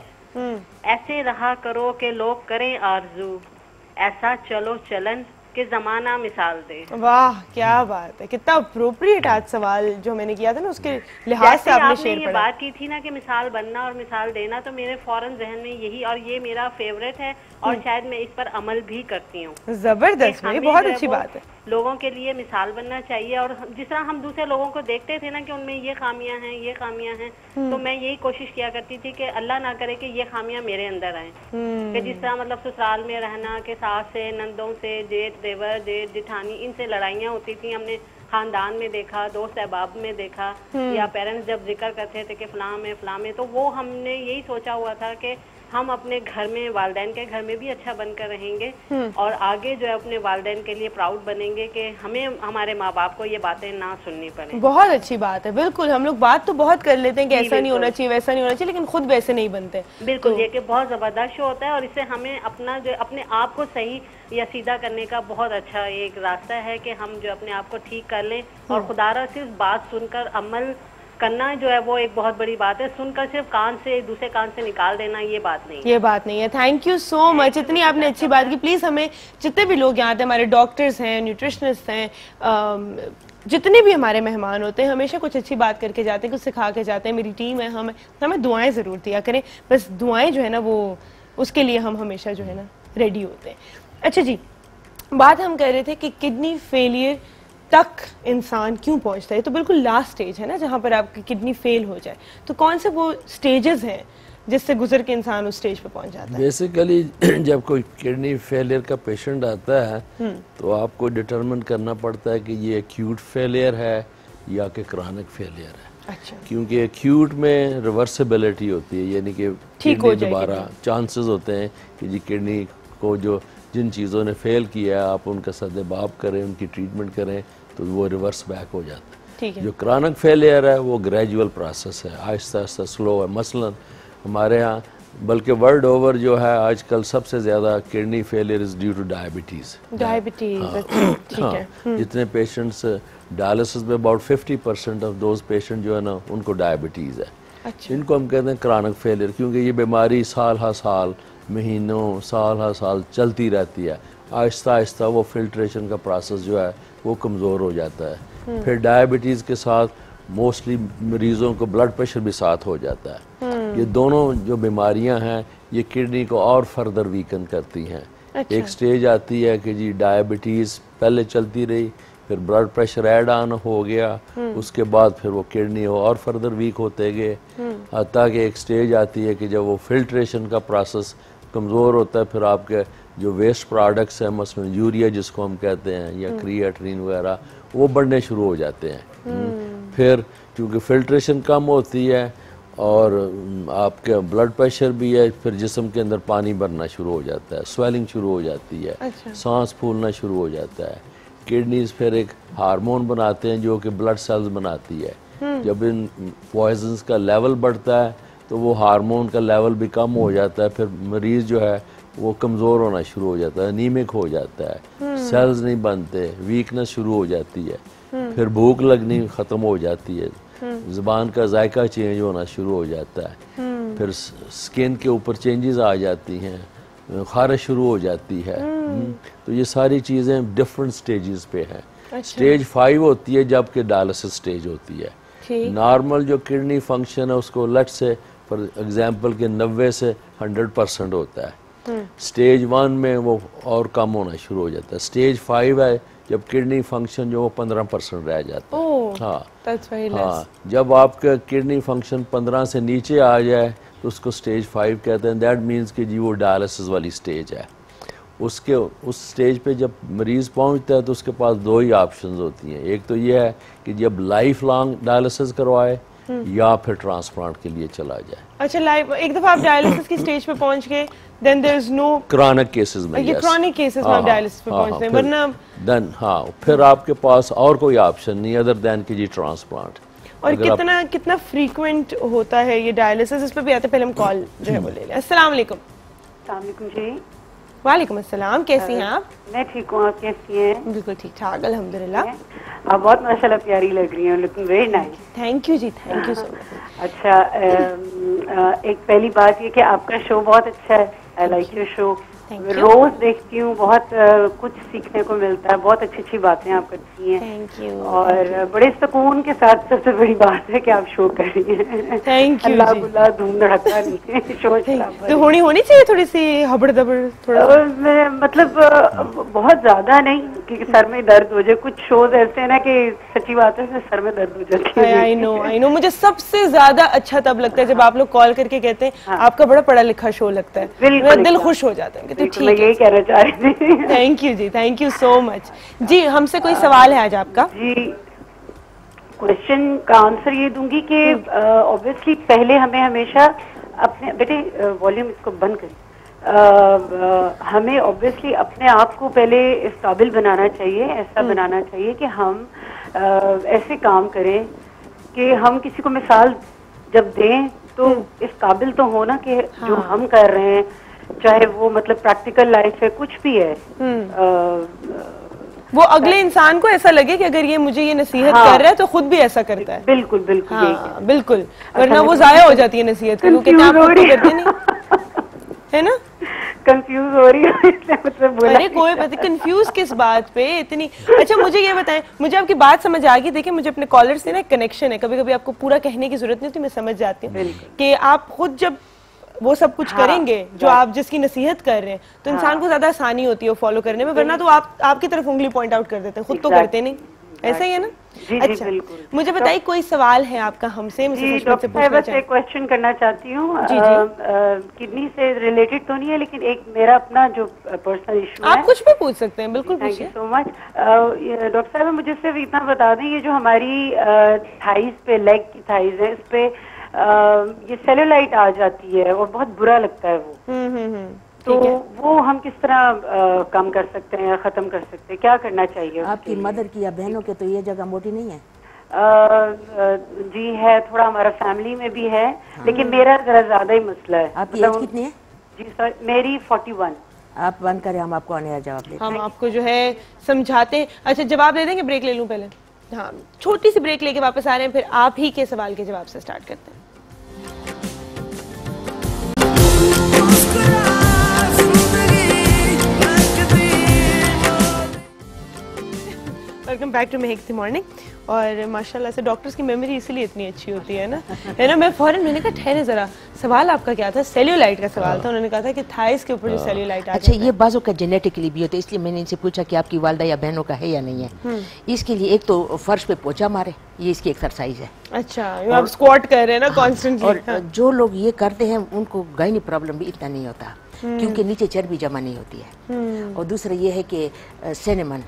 ऐसे रहा करो कि लोग करें आरजू, ऐसा चलो चलन कि जमाना मिसाल दे। वाह क्या बात है, कितना अप्रोप्रिएट आज सवाल जो मैंने किया था ना उसके लिहाज से आपने शेर ये बात की थी ना कि मिसाल बनना और मिसाल देना, तो मेरे फौरन जहन में यही, और ये मेरा फेवरेट है और शायद मैं इस पर अमल भी करती हूँ। जबरदस्त, बहुत अच्छी बात है। लोगों के लिए मिसाल बनना चाहिए। और जिस तरह हम दूसरे लोगों को देखते थे ना कि उनमें ये खामियां हैं, ये खामियां हैं, तो मैं यही कोशिश किया करती थी कि अल्लाह ना करे कि ये खामियां मेरे अंदर आए। कि जिस तरह मतलब ससुराल में रहना के सास से, नंदों से, जेठ देवर, जेठ जिठानी, इनसे लड़ाइयाँ होती थी, हमने खानदान में देखा, दोस्त अहबाब में देखा, या पेरेंट्स जब जिक्र करते थे कि फलां में, तो वो हमने यही सोचा हुआ था कि हम अपने घर में, वालिदैन के घर में भी अच्छा बनकर रहेंगे और आगे जो है अपने वालिदैन के लिए प्राउड बनेंगे कि हमें हमारे माँ बाप को ये बातें ना सुननी पड़े। बहुत अच्छी बात है। बिल्कुल, हम लोग बात तो बहुत कर लेते हैं कि ऐसा नहीं होना चाहिए, वैसा नहीं होना चाहिए, लेकिन खुद वैसे नहीं बनते। बिल्कुल, ये कि बहुत जबरदस्त शो होता है और इससे हमें अपना जो अपने आप को सही या सीधा करने का बहुत अच्छा एक रास्ता है कि हम जो अपने आप को ठीक कर लें। और खुदारा सिर्फ बात सुनकर अमल करना जो है वो एक बहुत बड़ी बात है। सुनकर सिर्फ कान से दूसरे कान से निकाल देना ये बात नहीं है। ये बात नहीं है। थैंक यू सो मच, इतनी आपने अच्छी बात की। प्लीज हमें जितने भी लोग यहाँ आते हैं, हमारे डॉक्टर्स हैं, न्यूट्रिशनिस्ट हैं, जितने भी हमारे मेहमान होते हैं हमेशा कुछ अच्छी बात करके जाते हैं, कुछ सिखा के जाते हैं। मेरी टीम है, हमें दुआएं ज़रूर दिया करें, बस दुआएं जो है ना वो उसके लिए हम हमेशा जो है ना रेडी होते हैं। अच्छा जी, बात हम कर रहे थे कि किडनी फेलियर तक इंसान क्यों पहुंचता है। तो बिल्कुल लास्ट स्टेज है ना जहाँ पर आपकी किडनी फेल हो जाए, तो कौन से वो स्टेजेस हैं जिससे गुजर के इंसान उस स्टेज पे पहुंच जाता है? बेसिकली जब कोई किडनी फेलियर का पेशेंट आता है तो आपको डिटरमिन करना पड़ता है कि ये एक्यूट फेलियर है या कि क्रॉनिक फेलियर है। अच्छा। क्योंकि एक्यूट में रिवर्सिबिलिटी होती है, यानी कि किडनी दोबारा चांसेस होते हैं कि जी किडनी को जो जिन चीज़ों ने फेल किया है आप उनका सद्देबाब करें, उनकी ट्रीटमेंट करें तो वो रिवर्स बैक हो जाता है। जो क्रॉनिक फेलियर है वो ग्रेजुअल प्रोसेस है, आहिस्ता आहिस्ता स्लो है। मसलन हमारे यहाँ बल्कि वर्ल्ड ओवर जो है आजकल सबसे ज़्यादा kidney failure is due to diabetes. ठीक है। जितने पेशेंट्स डायलिसिस में अबाउट 50% ऑफ दोज पेशेंट जो है ना उनको डायबिटीज़ है। अच्छा। इनको हम कहते हैं क्रॉनिक फेलियर, क्योंकि ये बीमारी साल हर साल, महीनों, साल हर साल चलती रहती है। आहिस्ता आहिस्ता वो फिल्ट्रेशन का प्रोसेस जो है वो कमज़ोर हो जाता है। फिर डायबिटीज़ के साथ मोस्टली मरीज़ों को ब्लड प्रेशर भी साथ हो जाता है। ये दोनों जो बीमारियां हैं ये किडनी को और फर्दर वीकन करती हैं। अच्छा। एक स्टेज आती है कि जी डायबिटीज़ पहले चलती रही, फिर ब्लड प्रेशर ऐड ऑन हो गया, उसके बाद फिर वो किडनी और फर्दर वीक होते गए, हत्ता कि एक स्टेज आती है कि जब वो फिल्ट्रेशन का प्रोसेस कमज़ोर होता है, फिर आपके जो वेस्ट प्रोडक्ट्स हैं मसलन यूरिया जिसको हम कहते हैं या क्रिएटिनिन वगैरह वो बढ़ने शुरू हो जाते हैं। फिर क्योंकि फिल्ट्रेशन कम होती है और आपके ब्लड प्रेशर भी है, फिर जिस्म के अंदर पानी भरना शुरू हो जाता है, स्वेलिंग शुरू हो जाती है। अच्छा। सांस फूलना शुरू हो जाता है। किडनीज फिर एक हार्मोन बनाते हैं जो कि ब्लड सेल्स बनाती है। जब इन पॉइजन्स का लेवल बढ़ता है तो वो हार्मोन का लेवल भी कम हो जाता है, फिर मरीज जो है वो कमज़ोर होना शुरू हो जाता है, अनीमिक हो जाता है, सेल्स नहीं बनते, वीकनेस शुरू हो जाती है, फिर भूख लगनी ख़त्म हो जाती है, ज़ुबान का जायका चेंज होना शुरू हो जाता है, फिर स्किन के ऊपर चेंजेस आ जाती हैं, खारिश शुरू हो जाती है। तो ये सारी चीज़ें डिफरेंट स्टेजेस पे हैं। अच्छा। स्टेज 5 होती है जबकि डायलिसिस स्टेज होती है। नॉर्मल जो किडनी फंक्शन है उसको लेट से फॉर एग्जांपल के 90 से 100% होता है। स्टेज 1 में वो और कम होना शुरू हो जाता है। स्टेज 5 है जब किडनी फंक्शन जो 15% रह जाता है। हाँ, जब आपका किडनी फंक्शन 15 से नीचे आ जाए तो उसको स्टेज 5 कहते हैं। दैट मीन्स कि जी वो डायलिसिस वाली स्टेज है। उसके उस स्टेज पे जब मरीज पहुंचता है तो उसके पास दो ही ऑप्शंस होती हैं। एक तो ये है कि जब लाइफ लॉन्ग डायलिसिस करवाए या फिर ट्रांसप्लांट के लिए चला जाए। अच्छा, लाइफ एक दफा आप डायलिसिस की स्टेज पे पहुंच गए then there is no chronic cases में, ये क्रॉनिक केसेस में आप डायलिसिस पे पहुंचते हैं, वरना देन फिर आपके पास और कोई ऑप्शन नहीं अदर देन कि जी ट्रांसप्लांट। और कितना फ्रीक्वेंट होता है ये डायलिसिस, इस पे भी आते। पहले हम कॉल जो है वो ले लें। अस्सलाम वालेकुम। अस्सलाम वालेकुम जी। वालेकुम अस्सलाम, कैसी हैं आप? मैं ठीक हूँ, आप कैसी हैं? बिल्कुल ठीक ठाक अल्हम्दुलिल्लाह। आप बहुत माशाल्लाह प्यारी लग रही हैं, looking very nice. Thank you जी, थैंक यू सो मच। अच्छा, एक पहली बात ये कि आपका शो बहुत अच्छा है, आई लाइक योर शो। रोज देखती हूँ, बहुत कुछ सीखने को मिलता है, बहुत अच्छी अच्छी बातें आप करती हैं। Thank you. और बड़े सुकून के साथ सबसे बड़ी बात है कि आप शो कर रही हैं। Thank you. अल्लाह बुल्ला धूम धड़का नहीं है, शो तो होनी चाहिए थोड़ी सी हबड़ दबड़ थोड़ा, मतलब बहुत ज्यादा नहीं कि सर में दर्द हो जाए। कुछ शोज ऐसे हैं ना कि सच्ची बात है सर में दर्द हो जाती है। आई नो मुझे सबसे ज्यादा अच्छा तब लगता है जब आप लोग कॉल करके कहते हैं आपका बड़ा पढ़ा लिखा शो लगता है, मेरा दिल खुश हो जाता है। तो ठीक मैं यही कहना चाह रही थी। थैंक यू जी, थैंक यू सो मच जी। हमसे कोई सवाल है आज आपका? जी, क्वेश्चन का आंसर ये दूंगी कि ऑब्वियसली पहले हमें हमेशा अपने बेटे वॉल्यूम इसको बंद करें। हमें ऑब्वियसली अपने आप को पहले इस काबिल बनाना चाहिए, ऐसा बनाना चाहिए कि हम ऐसे काम करें कि हम किसी को मिसाल जब दें तो इस काबिल तो हो ना कि जो हम कर रहे हैं, चाहे वो मतलब प्रैक्टिकल लाइफ है, कुछ भी है, वो अगले इंसान को ऐसा लगे कि अगर ये मुझे ये नसीहत कर रहा है तो खुद भी ऐसा करता है। बिल्कुल बिल्कुल। हाँ, बिल्कुल, वरना वो जाया हो जाती है नसीहत, क्योंकि आप खुद करते नहीं है ना। कंफ्यूज हो रही हूँ इसलिए मतलब बोला। अरे कोई बात नहीं, कंफ्यूज किस बात पे इतनी। अच्छा मुझे ये बताएं, मुझे आपकी बात समझ आ गई। देखिए मुझे अपने कॉलर से ना कनेक्शन है, कभी कभी आपको पूरा कहने की जरूरत नहीं होती, मैं समझ जाती हूँ कि आप खुद जब वो सब कुछ करेंगे जो आप जिसकी नसीहत कर रहे हैं तो इंसान को ज्यादा आसानी होती है फॉलो करने में, वरना तो आप आपकी तरफ उंगली पॉइंट आउट कर देते हैं, खुद तो करते नहीं, ऐसा ही है ना? अच्छा मुझे बताइए कोई सवाल है आपका हमसे? जी डॉक्टर साहब बस एक क्वेश्चन करना चाहती हूँ, किडनी से रिलेटेड तो नहीं है लेकिन एक मेरा अपना जो पर्सनल इशू है। आप कुछ भी पूछ सकते हैं, बिल्कुल पूछिए। Thank you so much. Doctor साहब मुझे सिर्फ इतना बता दें, ये जो हमारी थाइज पे, लेग की थाइज है, इस पे ये सेलुलाइट आ जाती है और बहुत बुरा लगता है वो, तो वो हम किस तरह कम कर सकते हैं या खत्म कर सकते हैं, क्या करना चाहिए? आपकी मदर की या बहनों के तो ये जगह मोटी नहीं है? जी है, थोड़ा हमारा फैमिली में भी है, लेकिन मेरा जरा ज्यादा ही मसला है। आपकी एज कितनी है? जी सर मेरी 41। आप बंद करें, हम आपको आने जवाब देते हैं। हम आपको जो है समझाते हैं। अच्छा जवाब दे देंगे, ब्रेक ले लूं पहले? हाँ छोटी सी ब्रेक लेके वापस आ रहे हैं, फिर आप ही के सवाल के जवाब से स्टार्ट करते हैं। Welcome back to Mehakti morning. और माशाल्लाह से डॉक्टर्स की मेमोरी इसीलिए इतनी अच्छी होती है ना, है ना? मैं फौरन मैंने कहा ठहरे जरा, सवाल आपका क्या था? सेल्यूलाइट का सवाल था। उन्होंने कहा था कि थाइस के ऊपर जो सेल्यूलाइट आ अच्छा ये बाजू का जेनेटिकली भी होता है, इसलिए मैंने इनसे पूछा कि आपकी वालदा या बहनों का है या नहीं है। इसके लिए एक तो फर्श पे पोछा मारे, ये इसकी एक्सरसाइज है। अच्छा आप स्क्वाट कर रहे हैं ना कॉन्स्टेंटली। और जो लोग ये करते हैं उनको गायनी प्रॉब्लम भी इतना नहीं होता, क्योंकि नीचे चर्बी जमा नहीं होती है। और दूसरा ये है कि सिनेमन,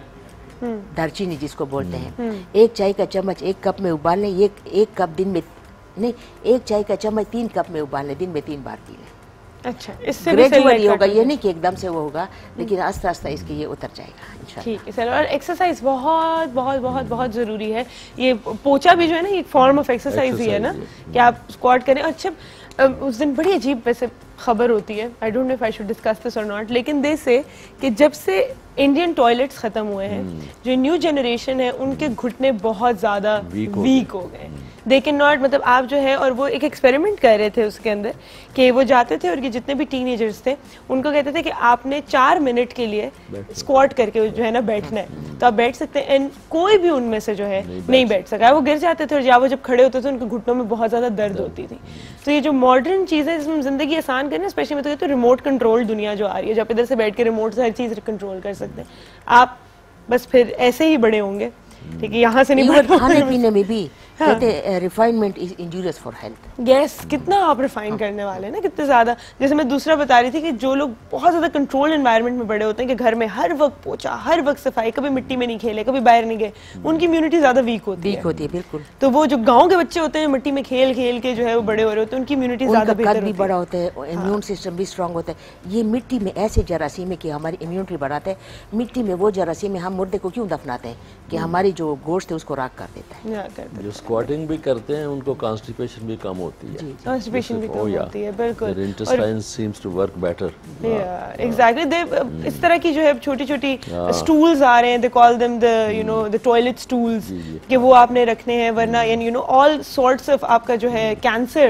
दालचीनी जिसको बोलते हैं, एक चाय का चम्मच 1 कप में उबाल लें, एक कप दिन में नहीं, 1 चाय का चम्मच 3 कप में उबाल लें, दिन में 3 बार पी लें। अच्छा इससे ग्रेजुअली होगा, ये नहीं कि एकदम से वो होगा, लेकिन आस्ते आस्ते इसके ये उतर जाएगा इंशाल्लाह। ठीक है सर। और एक्सरसाइज बहुत बहुत बहुत बहुत जरूरी है। ये पोछा भी जो है ना, एक फॉर्म ऑफ एक्सरसाइज ही है ना, कि आप स्क्वाट करें। अच्छा उस दिन बड़ी अजीब वैसे खबर होती है, I don't know if I should discuss this or not, लेकिन दे से कि जब से इंडियन टॉयलेट्स खत्म हुए हैं, जो न्यू जनरेशन है उनके घुटने बहुत ज्यादा वीक हो गए। दे कैन नॉट, मतलब आप जो है, और वो एक एक्सपेरिमेंट कर रहे थे उसके अंदर कि वो जाते थे और ये जितने भी टीनेजर्स थे उनको कहते थे कि आपने 4 मिनट के लिए स्क्वाट करके जो है ना बैठना है, तो आप बैठ सकते हैं। एंड कोई भी उनमें से जो है नहीं बैठ सका, वो गिर जाते थे, और या वो जब खड़े होते थे उनके घुटनों में बहुत ज्यादा दर्द होती थी। तो ये जो मॉडर्न चीजें जिसमें जिंदगी आसान करना, स्पेशली मैं तो कहती हूँ रिमोट कंट्रोल दुनिया जो आ रही है, जब इधर से बैठ के रिमोट से हर चीज कंट्रोल कर सकते हैं आप, बस फिर ऐसे ही बड़े होंगे। ठीक है, यहाँ से नहीं खाने पीने में भी कहते हैं refinement is injurious for health. Yes, कितना आप रिफाइन करने वाले हैं ना, कितने ज्यादा। जैसे मैं दूसरा बता रही थी कि जो लोग बहुत ज्यादा कंट्रोल एनवायरनमेंट में बड़े होते हैं, कि घर में हर वक्त पोछा, हर वक्त सफाई, कभी मिट्टी में नहीं खेले, कभी बाहर नहीं गए, उनकी इम्यूनिटी ज्यादा वीक होती है। बिल्कुल। तो वो जो गाँव के बच्चे होते हैं, मिट्टी में खेल खेल के जो है वो बड़े हो रहे होते हैं, उनकी इम्यूनिटी ज्यादा बेहतर भी बड़ा होता है, इम्यून सिस्टम भी स्ट्रांग होता है। ये मिट्टी में ऐसे जरासीम है कि हमारी इम्यूनिटी बढ़ाते हैं। मिट्टी में वो जरासीम है, हम मुर्दे को क्यों दफनाते हैं कि हमारी जो गोश्त है उसको राख कर देता है। जो स्क्वाटिंग भी करते हैं उनको कॉन्स्टिपेशन भी कम होती है। कॉन्स्टिपेशन भी कम होती है, बिल्कुल। Their intestine seems to work better. Yeah, exactly. इस तरह की जो है छोटी-छोटी stools आ रहे हैं, they call them the you know the toilet stools, कि वो आपने रखने हैं, वरना and you know all sorts of आपका जो है cancer,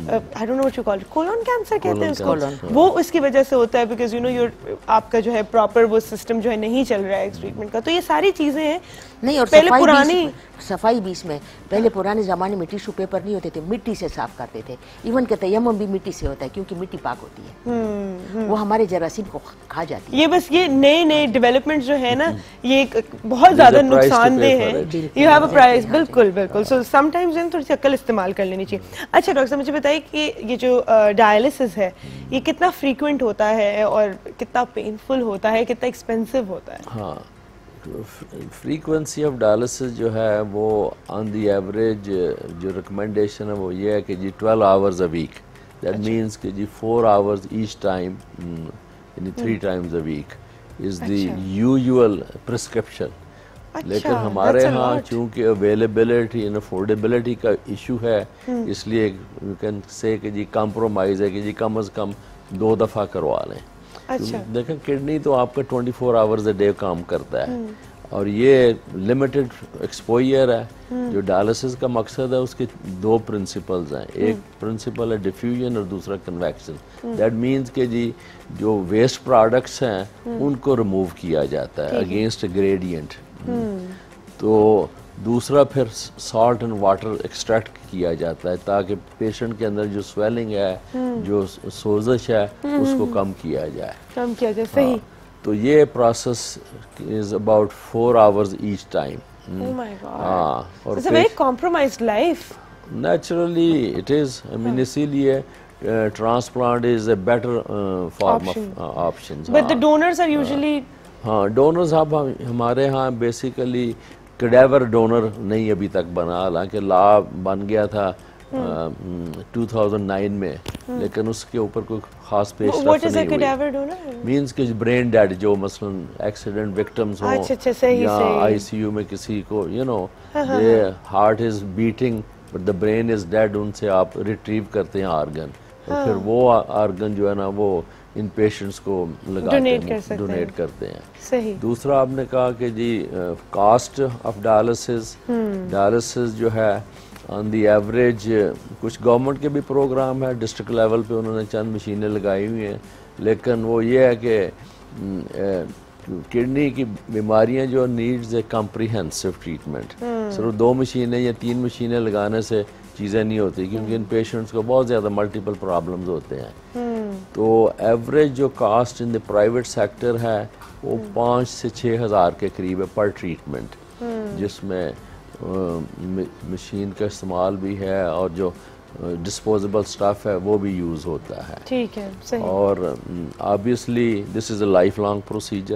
I don't know what you call it, colon cancer कहते हैं उसको, वो इसकी वजह से होता है, because you know आपका जो है प्रॉपर वो सिस्टम जो है नहीं चल रहा है ट्रीटमेंट का। तो ये सारी चीजें हैं। नहीं, और पहले पुरानी सफाई भी इसमें, पहले पुराने जमाने में टिश्यू पेपर नहीं होते थे, मिट्टी से साफ करते थे। इवन के तयम्मुम भी मिट्टी से होता है, क्योंकि मिट्टी पाक होती है, वो हमारे जरासीम को खा जाती है। ये बस ये नए नए डेवलपमेंट जो है ना, ये बहुत ज्यादा नुकसानदेह है। यू हैव अ प्राइस, बिल्कुल बिल्कुल। सो समटाइम्स थोड़ी सी अक्ल इस्तेमाल कर लेनी चाहिए। अच्छा डॉक्टर साहब मुझे बताइए कि ये जो डायलिसिस है, ये कितना फ्रीक्वेंट होता है और कितना पेनफुल होता है, कितना एक्सपेंसिव होता है? हाँ, फ्रीक्वेंसी ऑफ डायलिसिस जो है वो ऑन दी एवरेज जो रिकमेंडेशन है वो ये है कि जी 12 hours a week. That means कि जी 4 आवर्स ईच टाइम, यानी 3 times a week is the usual prescription. लेकिन हमारे यहाँ चूँकि अवेलेबिलिटी एंड अफोर्डेबिलिटी का इशू है, इसलिए यू कैन से कि जी कॉम्प्रोमाइज़ है कि जी कम अज़ कम 2 दफ़ा करवा लें। अच्छा। देखें किडनी तो आपका 24 आवर्स अ डे काम करता है, और ये लिमिटेड एक्सपोजर है। जो डायलिसिस का मकसद है उसके दो प्रिंसिपल्स हैं, एक प्रिंसिपल है डिफ्यूजन और दूसरा कन्वेक्शन। दैट मीन्स कि जी जो वेस्ट प्रोडक्ट्स हैं उनको रिमूव किया जाता है अगेंस्ट ग्रेडियंट। तो दूसरा फिर सॉल्ट एंड वाटर एक्सट्रैक्ट किया जाता है ताकि पेशेंट के अंदर जो स्वेलिंग है, जो सोजश है, उसको कम किया जाए। सही। तो ये process is about 4 hours each time. और it's a very compromised life. Naturally it is, I mean इसीलिए transplant is a better form of option. But the donors are usually, हाँ डोनर्स अब हमारे यहाँ बेसिकली कैडेवर डोनर नहीं अभी तक बना, हालांकि लॉ बन गया था 2009 में, लेकिन उसके ऊपर कोई खास पेशरफ्त नहीं हुई। मींस कि ब्रेन डेड जो मसलन एक्सीडेंट विक्टिम्स हो या आईसीयू में किसी को you know the heart is beating but the brain is dead, उनसे आप रिट्रीव करते हैं आर्गन, और फिर वो आर्गन जो है ना वो इन पेशेंट्स को डोनेट करते हैं। सही। दूसरा आपने कहा कि जी कास्ट ऑफ डायलिसिस जो है ऑन दी एवरेज, कुछ गवर्नमेंट के भी प्रोग्राम है, डिस्ट्रिक्ट लेवल पे उन्होंने चंद मशीनें लगाई हुई हैं, लेकिन वो ये है कि किडनी की बीमारियां जो नीड्स ए कॉम्प्रिहेंसिव ट्रीटमेंट। सिर्फ 2 मशीनें या 3 मशीनें लगाने से चीज़ें नहीं होती, क्योंकि इन पेशेंट्स को बहुत ज़्यादा मल्टीपल प्रॉब्लम्स होते हैं। तो एवरेज जो cost in the private sector है वो 5 से 6 हज़ार के करीब है पर ट्रीटमेंट, जिसमें मशीन का इस्तेमाल भी है और जो डिस्पोजेबल स्टफ है वो भी यूज होता है। ठीक है, सही। और obviously this is a lifelong procedure.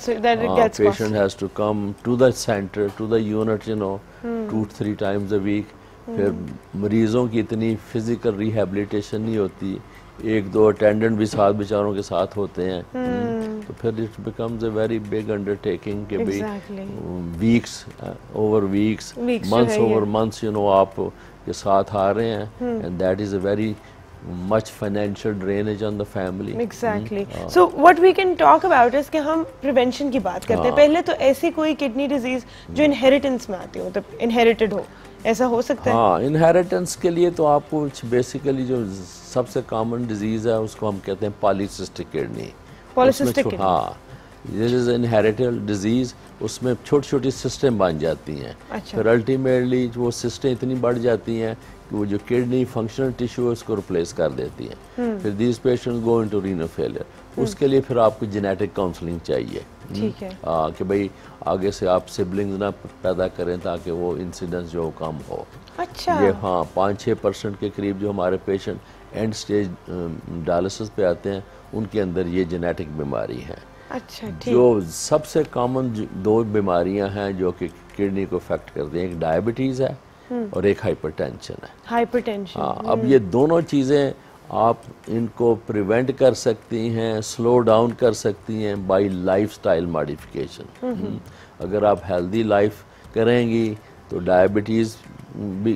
Patient has to come to the centre, to the unit, you know 2-3 times a week। फिर मरीजों की इतनी फिजिकल रिहेबिलिटेशन नहीं होती, 1-2 अटेंडेंट भी साथ बेचारों के साथ होते हैं, तो फिर it becomes a very big undertaking कि भाई weeks over weeks, months over months, you know आप के साथ आ रहे हैं, and that is a very much financial drainage on the family. Exactly. So what we can talk about is कि हम prevention की बात करते हैं। पहले तो ऐसी कोई किडनी डिजीज जो इनहेरिटेंस में आती हो, तो इनहेरिटेड हो, ऐसा हो सकता है? हाँ, इनहेरिटेंस के लिए तो आपको बेसिकली जो सबसे कॉमन डिजीज है उसको हम कहते हैं पॉलीसिस्टिक किडनी। पॉलीसिस्टिक किडनी, हाँ, दिस इज इनहेरिटेड डिजीज। उसमें छोटी छोटी सिस्टम बन जाती हैं। अच्छा। फिर अल्टीमेटली वो सिस्टम इतनी बढ़ जाती हैं कि वो जो किडनी फंक्शनल टिश्यू है उसको रिप्लेस कर देती हैं। फिर these patients go into renal failure. उसके लिए फिर आपको जेनेटिक काउंसलिंग चाहिए। ठीक है। कि भाई आगे से आप सिबलिंग्स ना पैदा करें ताकि वो इंसिडेंस जो कम हो। अच्छा। ये हाँ 5-6% के करीब जो हमारे पेशेंट एंड स्टेज डायलिसिस पे आते हैं उनके अंदर ये जेनेटिक बीमारी है। अच्छा, जो सबसे कॉमन 2 बीमारियां हैं जो कि किडनी को अफेक्ट करती हैं, एक डायबिटीज़ है और एक हाइपरटेंशन है। हाइपरटेंशन, हाँ, अब ये दोनों चीज़ें आप इनको प्रिवेंट कर सकती हैं, स्लो डाउन कर सकती हैं बाय लाइफस्टाइल मॉडिफिकेशन। अगर आप हेल्दी लाइफ करेंगी तो डायबिटीज़ भी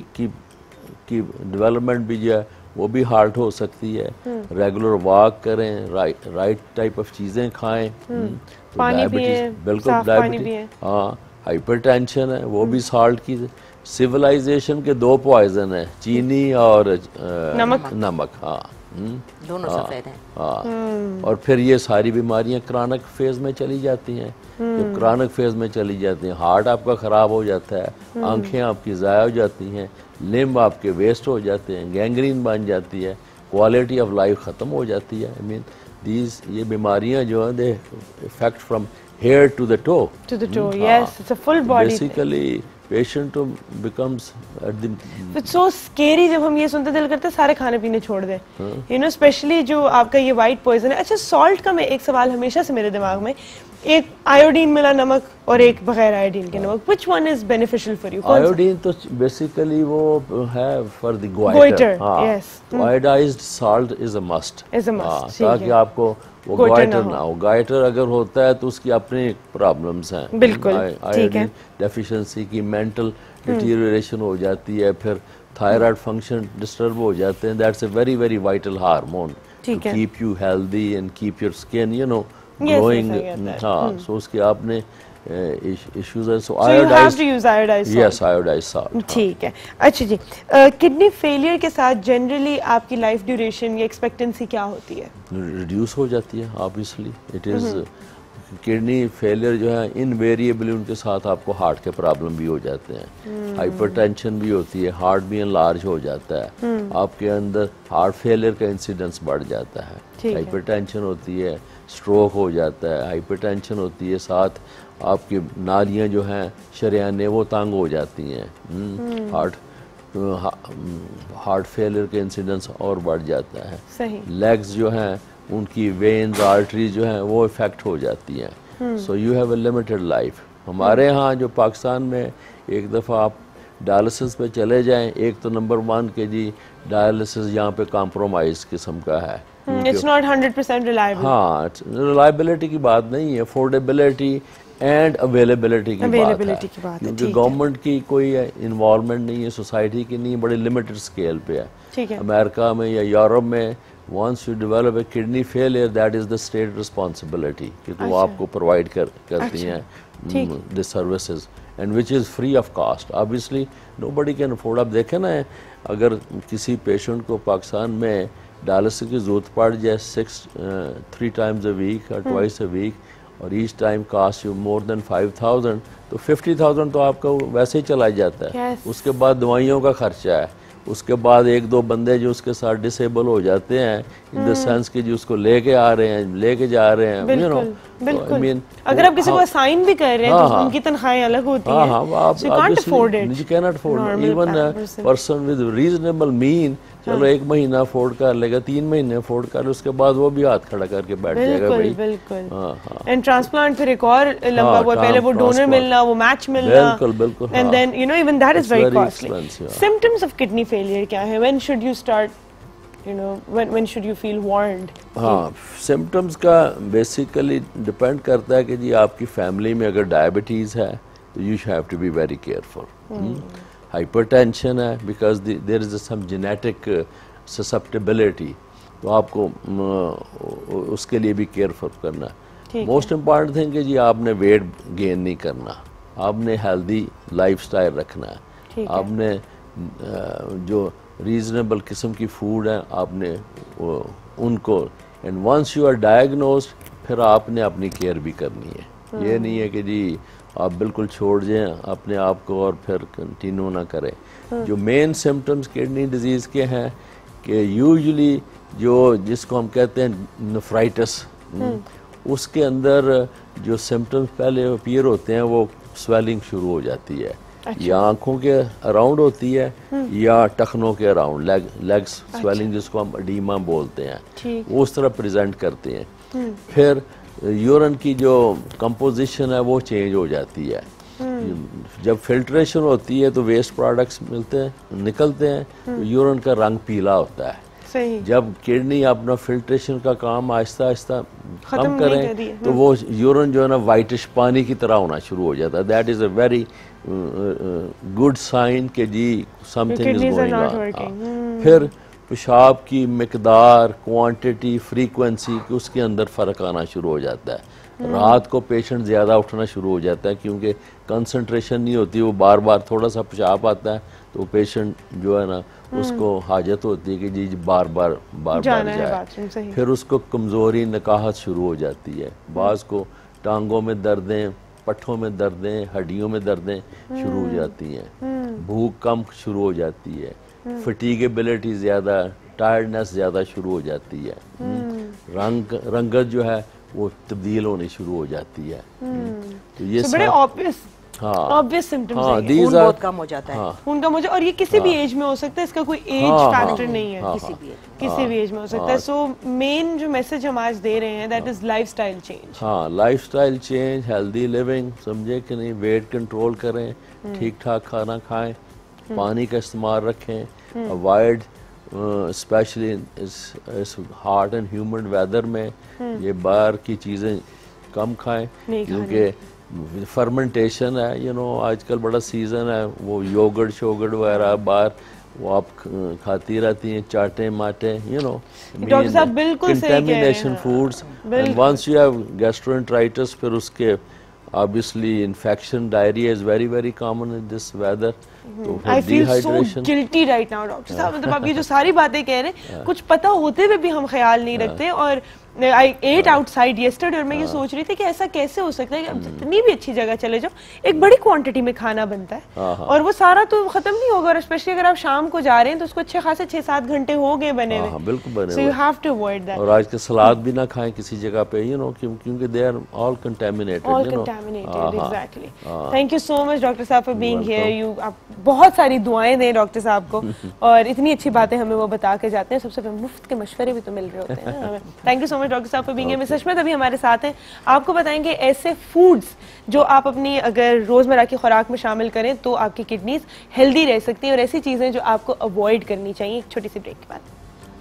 की डेवलपमेंट भी जो है वो भी हार्ट हो सकती है। रेगुलर वॉक करें, राइट टाइप ऑफ चीज़ें खाएं, तो डायबिटीज बिल्कुल डायबिटीज। हाँ, हाइपरटेंशन है वो भी साल्ट की। सिविलाइजेशन के 2 पॉइजन है, चीनी और नमक। हाँ, दोनों सफेद हैं। हाँ, और फिर ये सारी बीमारियां क्रॉनिक फेज में चली जाती हैं। जब क्रॉनिक फेज में चली जाती हैं, हार्ट आपका ख़राब हो जाता है, आंखें आपकी ज़ाया हो जाती हैं, लिम्ब आपके वेस्ट हो जाते हैं, गैंग्रीन बन जाती है, क्वालिटी ऑफ लाइफ ख़त्म हो जाती है। आई मीन दीज ये बीमारियां जो है they affect from hair to the toe. Yes, it's a full body. Basically patient becomes it's so scary जब हम ये सुनते दिल करते सारे खाने पीने छोड़ दें, यू नो, स्पेशली जो आपका ये वाइट पॉइजन है। अच्छा, सॉल्ट का मैं एक सवाल हमेशा से मेरे दिमाग में, एक आयोडीन मिला नमक और एक बगैर आयोडीन के नमक, which one is beneficial for you? Iodine तो बेसिकली वो है for the goitre. Yes, iodised salt is a must, ताकि आपको वो गाइटर ना हो। गाइटर अगर होता है तो उसकी अपनी प्रॉब्लम्स हैं। बिल्कुल, आयोडीन डेफिशिएंसी की मेंटल डिटीरियोरेशन हो जाती है, फिर थायराइड फंक्शन डिस्टर्ब हो जाते हैं। That's a very very vital hormone to keep you healthy and keep your skin, you know, glowing. हाँ, सो उसकी आपने issues है. So you have to use iodized salt. Yes, iodized salt. ठीक है. अच्छा जी, किडनी फेलियर के साथ generally आपकी लाइफ ड्यूरेशन या एक्सपेक्टेंसी क्या होती है? रिड्यूस हो जाती है obviously. It is kidney failure जो है इनवेरिएबली उनके साथ आपको हार्ट के प्रॉब्लम भी हो जाते हैं, हाइपरटेंशन भी होती है, हार्ट भी एनलार्ज हो जाता है, आपके अंदर हार्ट फेलियर का इंसिडेंस बढ़ जाता है, हाइपरटेंशन होती है, स्ट्रोक हो जाता है, हाइपरटेंशन होती है, साथ आपकी नालियां जो हैं शरियाने वो तंग हो जाती हैं, हार्ट फेलियर के इंसिडेंस और बढ़ जाता है. सही. लेग्स जो हैं उनकी वेन्स आर्टरीज जो हैं वो इफेक्ट हो जाती हैं. So you have a limited life. हमारे यहाँ जो पाकिस्तान में एक दफ़ा आप डायलिसिस पे चले जाएं, एक तो नंबर 1 के जी डायलिसिस यहाँ पे कॉम्प्रोमाइज किस्म का है. It's not 100% reliable. हाँ, रिलायबिलिटी की बात नहीं है, अफोर्डेबिलिटी एंड अवेलेबिलिटी की बात है, क्योंकि गवर्नमेंट की कोई इन्वॉल्वमेंट नहीं है, सोसाइटी की नहीं, बड़ी लिमिटेड स्केल पे है. अमेरिका में या यूरोप में once you develop a kidney failure, that is the state responsibility, क्योंकि वो आपको प्रोवाइड करती हैं the services and which is free of cost. Obviously nobody can afford. आप देखें ना, अगर किसी पेशेंट को पाकिस्तान में डायलिसिस की जरूरत पड़ जाए 3 times a week or twice a week और each time cost you more than 5,000, तो 50,000 तो आपका वैसे ही चला जाता है. उसके बाद दवाइयों का खर्चा है, उसके बाद 1-2 बंदे जो उसके साथ डिसेबल हो जाते हैं इन द सेंस कि जो उसको लेके आ रहे हैं, लेके जा रहे हैं, यू नो. I mean, अगर आप किसी को असाइन भी कर रहे हैं तो उनकी तनख्वाहें अलग होती हैं. So you can't afford it. You cannot afford. Even a person with reasonable mean, चलो 1 महीना अफोर्ड कर लेगा, 3 महीने अफोर्ड कर ले, उसके बाद वो भी हाथ खड़ा करके बैठ जाएगा भाई. बिल्कुल. एंड ट्रांसप्लांट फिर एक और लंबा वो पहले वो डोनर मिलना, वो मैच मिलना. बिल्कुल. And then you know even that is very costly. Symptoms of kidney failure क्या है? When should you start, you know, when should you feel warned? हाँ, सिम्टम्स का बेसिकली डिपेंड करता है कि जी आपकी फैमिली में अगर डायबिटीज़ है तो you have to be very careful. Hypertension है because there is some genetic susceptibility, तो आपको उसके लिए भी केयरफुल करना. मोस्ट इम्पॉर्टेंट थिंग कि जी आपने वेट गेन नहीं करना, आपने हेल्दी लाइफस्टाइल रखना है, आपने जो रीजनेबल किस्म की फूड है आपने उनको, and once you are diagnosed फिर आपने अपनी केयर भी करनी है. ये नहीं है कि जी आप बिल्कुल छोड़ जाएं अपने आप को और फिर कंटिन्यू ना करें. जो मेन सिम्टम्स किडनी डिजीज़ के हैं कि यूजुअली जो जिसको हम कहते हैं नेफ्राइटिस, उसके अंदर जो सिम्टम्स पहले अपीयर होते हैं वो स्वेलिंग शुरू हो जाती है. या आंखों के अराउंड होती है या टखनों के अराउंड, लेग्स स्वेलिंग जिसको हम एडीमा बोलते हैं, वो उस तरह प्रेजेंट करते हैं. फिर यूरिन की जो कंपोजिशन है वो चेंज हो जाती है. जब फिल्ट्रेशन होती है तो वेस्ट प्रोडक्ट्स निकलते हैं, तो यूरिन का रंग पीला होता है. जब किडनी अपना फिल्ट्रेशन का काम आहिस्ता आहिस्ता कम करें तो वो यूरिन जो है ना वाइटिश पानी की तरह होना शुरू हो जाता है. That is a very good sign कि जी समथिंग इज गोइंग ऑन. फिर पेशाब की मिकदार, क्वांटिटी, फ्रीक्वेंसी, उसके अंदर फ़र्क आना शुरू हो जाता है. रात को पेशेंट ज़्यादा उठना शुरू हो जाता है क्योंकि कंसंट्रेशन नहीं होती, वो बार बार थोड़ा सा पेशाब आता है तो पेशेंट जो है ना उसको हाजत होती है कि जी बार बार जाए. फिर उसको कमज़ोरी, नकाहत शुरू हो जाती है. बाज़ को टांगों में दर्दें, पट्ठों में दर्दें, हड्डियों में दर्दें शुरू हो जाती हैं. भूख कम शुरू हो जाती है, फटीगेबिलिटी ज़्यादा, टायर्डनेस ज़्यादा शुरू हो जाती है. रंगत जो है वो तब्दील होनी शुरू हो जाती है. तो ये बड़े ऑब्वियस सिम्पटम्स हैं. खून बहुत कम हो जाता है. खून कम हो जाता है और ये किसी भी एज में हो सकता है, इसका कोई एज फैक्टर नहीं है. किसी भी एज में हो सकता है. सो मेन जो मैसेज हम आज दे रहे हैं दैट इज लाइफस्टाइल चेंज. हाँ, लाइफस्टाइल चेंज, हेल्दी लिविंग, समझे कि नहीं, वेट कंट्रोल करें, ठीक ठाक खाना खाएं, पानी का इस्तेमाल रखें, अवॉइड स्पेशली इस हॉट एंड ह्यूमिड वेदर में ये बाहर की चीज़ें कम खाएं क्योंकि फर्मेंटेशन है. यू नो आजकल बड़ा सीज़न है, वो योगर्ट शोगर्ट वगैरह बाहर वो आप खाती रहती हैं, चाटे माटे, यू नो, डॉक्टर साहब बिल्कुल सही कह रहे हैं. Contamination foods, once you have gastroenteritis फिर उसके obviously infection, diarrhea is very very common in this weather. तो I feel so guilty right now, doctor साहब। मतलब आप ये जो सारी बातें कह रहे हैं, कुछ पता होते हुए भी हम ख्याल नहीं रखते। और I ate outside yesterday और मैं ये सोच रही थी कि ऐसा कैसे हो सकता है कि अब जितनी भी अच्छी जगह चले जाओ, एक बड़ी क्वांटिटी में खाना बनता है और वो सारा तो खत्म नहीं होगा। और स्पेशली अगर आप शाम को जा रहे हैं तो उसको अच्छे खासे 6-7 घंटे हो गए बने हुए। बिल्कुल बने हुए। So you have to avoid that. और आज के सलाद भी ना खाएं किसी जगह पे, you know, क्योंकि they are all contaminated. All contaminated, exactly. Thank you so much, doctor साहब, for being here. आप बहुत सारी दुआएं दें डॉक्टर साहब को और इतनी अच्छी बातें हमें वो बता के जाते हैं। सबसे पहले मुफ्त के मशवरे भी तो मिल रहे होते हैं हमें। Thank you so much doctor साहब for being here. Miss Ashmat अभी हमारे साथ हैं, आपको बताएंगे ऐसे फूड्स जो आप अपनी अगर रोजमर्रा की खुराक में शामिल करें तो आपकी किडनीज हेल्दी रह सकती हैं, और ऐसी चीजें जो आपको अवॉइड करनी चाहिए। एक छोटी सी ब्रेक के बाद।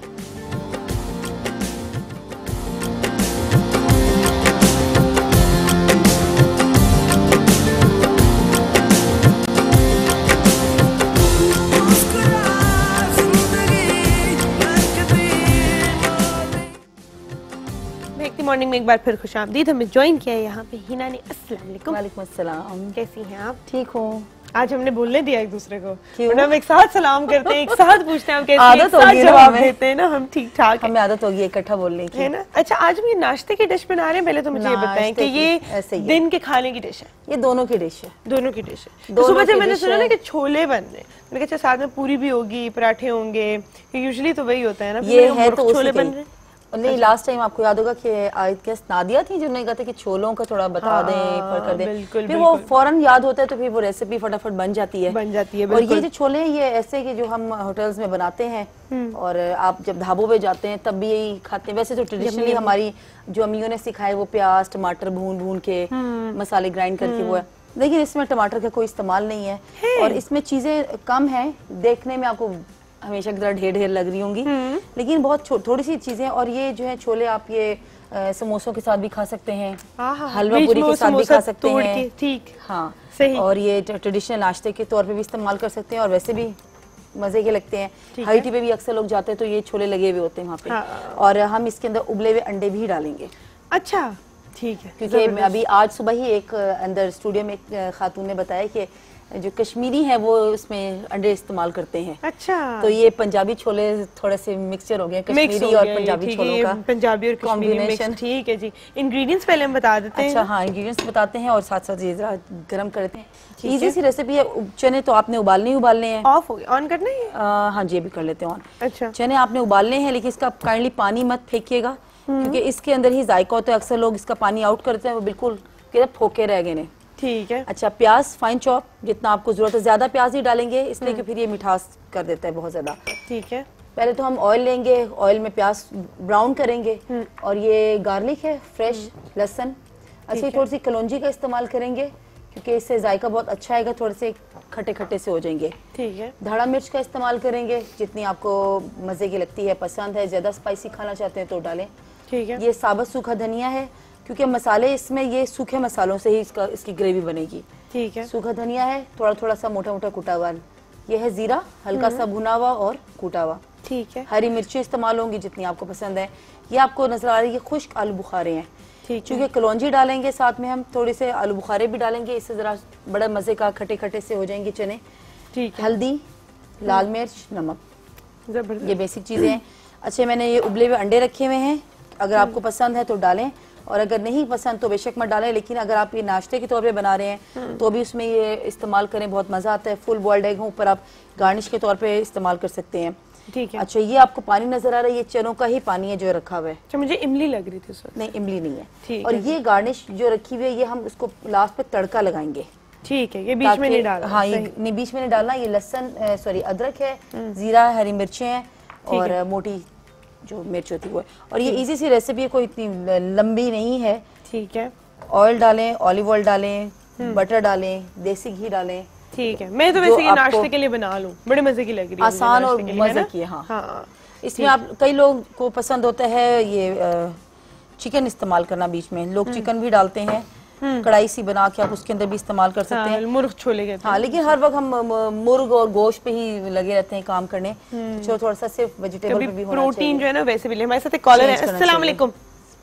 मॉर्निंग में एक बार फिर खुशामदीद। हमें ज्वाइन किया है यहाँ पे हिना ने। अस्सलाम वालेकुम। वालेकुम अस्सलाम। कैसी हैं आप? ठीक हूँ। आज हमने बोलने दिया एक दूसरे को, क्यों? हम एक साथ सलाम करते हैं, एक साथ पूछते हैं हम कैसे, आदत एक साथ जवाब देते हैं ना हम, ठीक ठाक हमें आदत होगी इकट्ठा बोलने की, है ना। अच्छा, आज भी नाश्ते की डिश बना रहे हैं। पहले तो मुझे ये बताएं कि ये दिन के खाने की डिश है? ये दोनों की डिश है। दोनों की डिश है। तो सुबह से मैंने सुना ना कि छोले बन रहे, मैंने कहा साथ में पूरी भी होगी, पराठे होंगे, यूजुअली तो वही होता है ना। ये है तो छोले बन रहे। नहीं, लास्ट टाइम आपको याद होगा कि गेस्ट नादिया थी जिन्होंने कहा था कि छोलों का थोड़ा बता दें, पर कर दें, फिर वो फौरन याद होता है तो फिर वो रेसिपी फटाफट बन जाती है। और ये जो छोले हैं ये ऐसे कि जो हम होटल्स में बनाते हैं और आप जब ढाबों पे जाते हैं तब भी यही खाते हैं। वैसे तो ट्रेडिशनली हमारी जो अम्मियों ने सिखाए वो प्याज टमाटर भून के मसाले ग्राइंड करके वो है, लेकिन इसमें टमाटर का कोई इस्तेमाल नहीं है और इसमें चीजें कम है। देखने में आपको हमेशा की तरह ढेर लग रही होंगी, लेकिन बहुत थोड़ी सी चीजें। और ये जो है छोले आप ये समोसों के साथ भी खा सकते हैं, हलवा पूरी के साथ भी खा सकते हैं, ठीक, हाँ सही। और ये ट्रेडिशनल नाश्ते के तौर पे भी इस्तेमाल कर सकते हैं और वैसे भी मजे के लगते हैं। हाई टी पे भी अक्सर लोग जाते हैं तो ये छोले लगे हुए होते हैं वहाँ पे। और हम इसके अंदर उबले हुए अंडे भी डालेंगे। अच्छा, ठीक है। क्योंकि अभी आज सुबह ही एक अंदर स्टूडियो में एक खातून ने बताया कि जो कश्मीरी है वो उसमें अंडे इस्तेमाल करते हैं। अच्छा, तो ये पंजाबी छोले थोड़े से मिक्सचर हो गए, कश्मीरी और पंजाबी छोलों का पंजाबी और कॉम्बिनेशन। ठीक है जी। इंग्रेडिएंट्स पहले हम बता देते हैं। अच्छा हाँ, इंग्रेडिएंट्स बताते हैं और साथ साथ ये जरा गर्म करते हैं। इजी सी रेसिपी है। चने तो आपने उबालने हैं। ऑफ हो गया, ऑन करना है? हाँ जी, अभी कर लेते हैं ऑन। अच्छा, चने आपने उबालने हैं, लेकिन इसका काइंडली पानी मत फेंकिएगा क्योंकि इसके अंदर ही जायका होता है। अक्सर लोग इसका पानी आउट करते हैं, वो बिल्कुल फोके रह गए। ठीक है। अच्छा, प्याज फाइन चॉप जितना आपको जरूरत है, ज्यादा प्याज ही डालेंगे इसलिए कि फिर ये मिठास कर देता है बहुत ज्यादा। ठीक है। पहले तो हम ऑयल लेंगे, ऑयल में प्याज ब्राउन करेंगे और ये गार्लिक है फ्रेश, लहसुन। अच्छा, थोड़ी सी कलौंजी का इस्तेमाल करेंगे क्योंकि इससे जायका बहुत अच्छा आएगा, थोड़े से खट्टे खट्टे से हो जाएंगे। ठीक है। धड़ा मिर्च का इस्तेमाल करेंगे जितनी आपको मजे की लगती है, पसंद है, ज्यादा स्पाइसी खाना चाहते हैं तो डालें। ठीक है। ये साबुत सूखा धनिया है क्योंकि मसाले इसमें ये सूखे मसालों से ही इसकी ग्रेवी बनेगी। ठीक है। सूखा धनिया है, थोड़ा थोड़ा सा मोटा मोटा कुटा हुआ। ये है जीरा, हल्का सा भुना हुआ और कूटा हुआ। ठीक है। हरी मिर्ची इस्तेमाल होंगी जितनी आपको पसंद है। ये आपको नजर आ रही है खुश्क आलू बुखारे हैं। ठीक, क्योंकि कलौंजी डालेंगे साथ में, हम थोड़े से आलू बुखारे भी डालेंगे, इससे जरा बड़ा मजे का खट्टे खट्टे से हो जाएंगे चने। ठीक है। हल्दी, लाल मिर्च, नमक, जबरदस्त, ये बेसिक चीजें हैं। अच्छा, मैंने ये उबले हुए अंडे रखे हुए हैं, अगर आपको पसंद है तो डालें और अगर नहीं पसंद तो बेशक मत डालें। लेकिन अगर आप ये नाश्ते के तौर पे बना रहे हैं तो भी उसमें ये इस्तेमाल करें, बहुत मजा आता है। फुल बॉइल्ड एग ऊपर आप गार्निश के तौर पे इस्तेमाल कर सकते हैं। ठीक है। अच्छा, ये आपको पानी नजर आ रहा है, ये चनों का ही पानी है जो रखा हुआ है। अच्छा, मुझे इमली लग रही थी सर। नहीं, इमली नहीं है। ठीक और है। ये गार्निश जो रखी हुई है ये हम उसको लास्ट पे तड़का लगाएंगे। ठीक है, ये बीच में नहीं डालना। हाँ, ये नहीं बीच में नहीं डालना। ये लहसुन सॉरी अदरक है, जीरा, हरी मिर्चें हैं और मोटी जो मिर्च होती है वो है। और ये इजी सी रेसिपी है, कोई इतनी लंबी नहीं है। ठीक है। ऑयल डालें, ऑलिव ऑयल डालें, बटर डालें, देसी घी डालें। ठीक है। मैं तो वैसे ये नाश्ते के लिए बना लूं, बड़े मजे की लग रही है, आसान और मजे की है। हाँ, इसमें आप कई लोग को पसंद होता है ये चिकन इस्तेमाल करना, बीच में लोग चिकन भी डालते हैं, कढ़ाई सी बना के आप उसके अंदर भी इस्तेमाल कर सकते हैं। मुर्ग छोले कहते हैं। हाँ, लेकिन हर वक्त हम मुर्ग और गोश्त पे ही लगे रहते हैं काम करने, जो थोड़ा सा सिर्फ वेजिटेबल पे भी होना चाहिए। प्रोटीन जो है ना वैसे भी ले। हमारे साथ एक कॉलर है। अस्सलाम वालेकुम।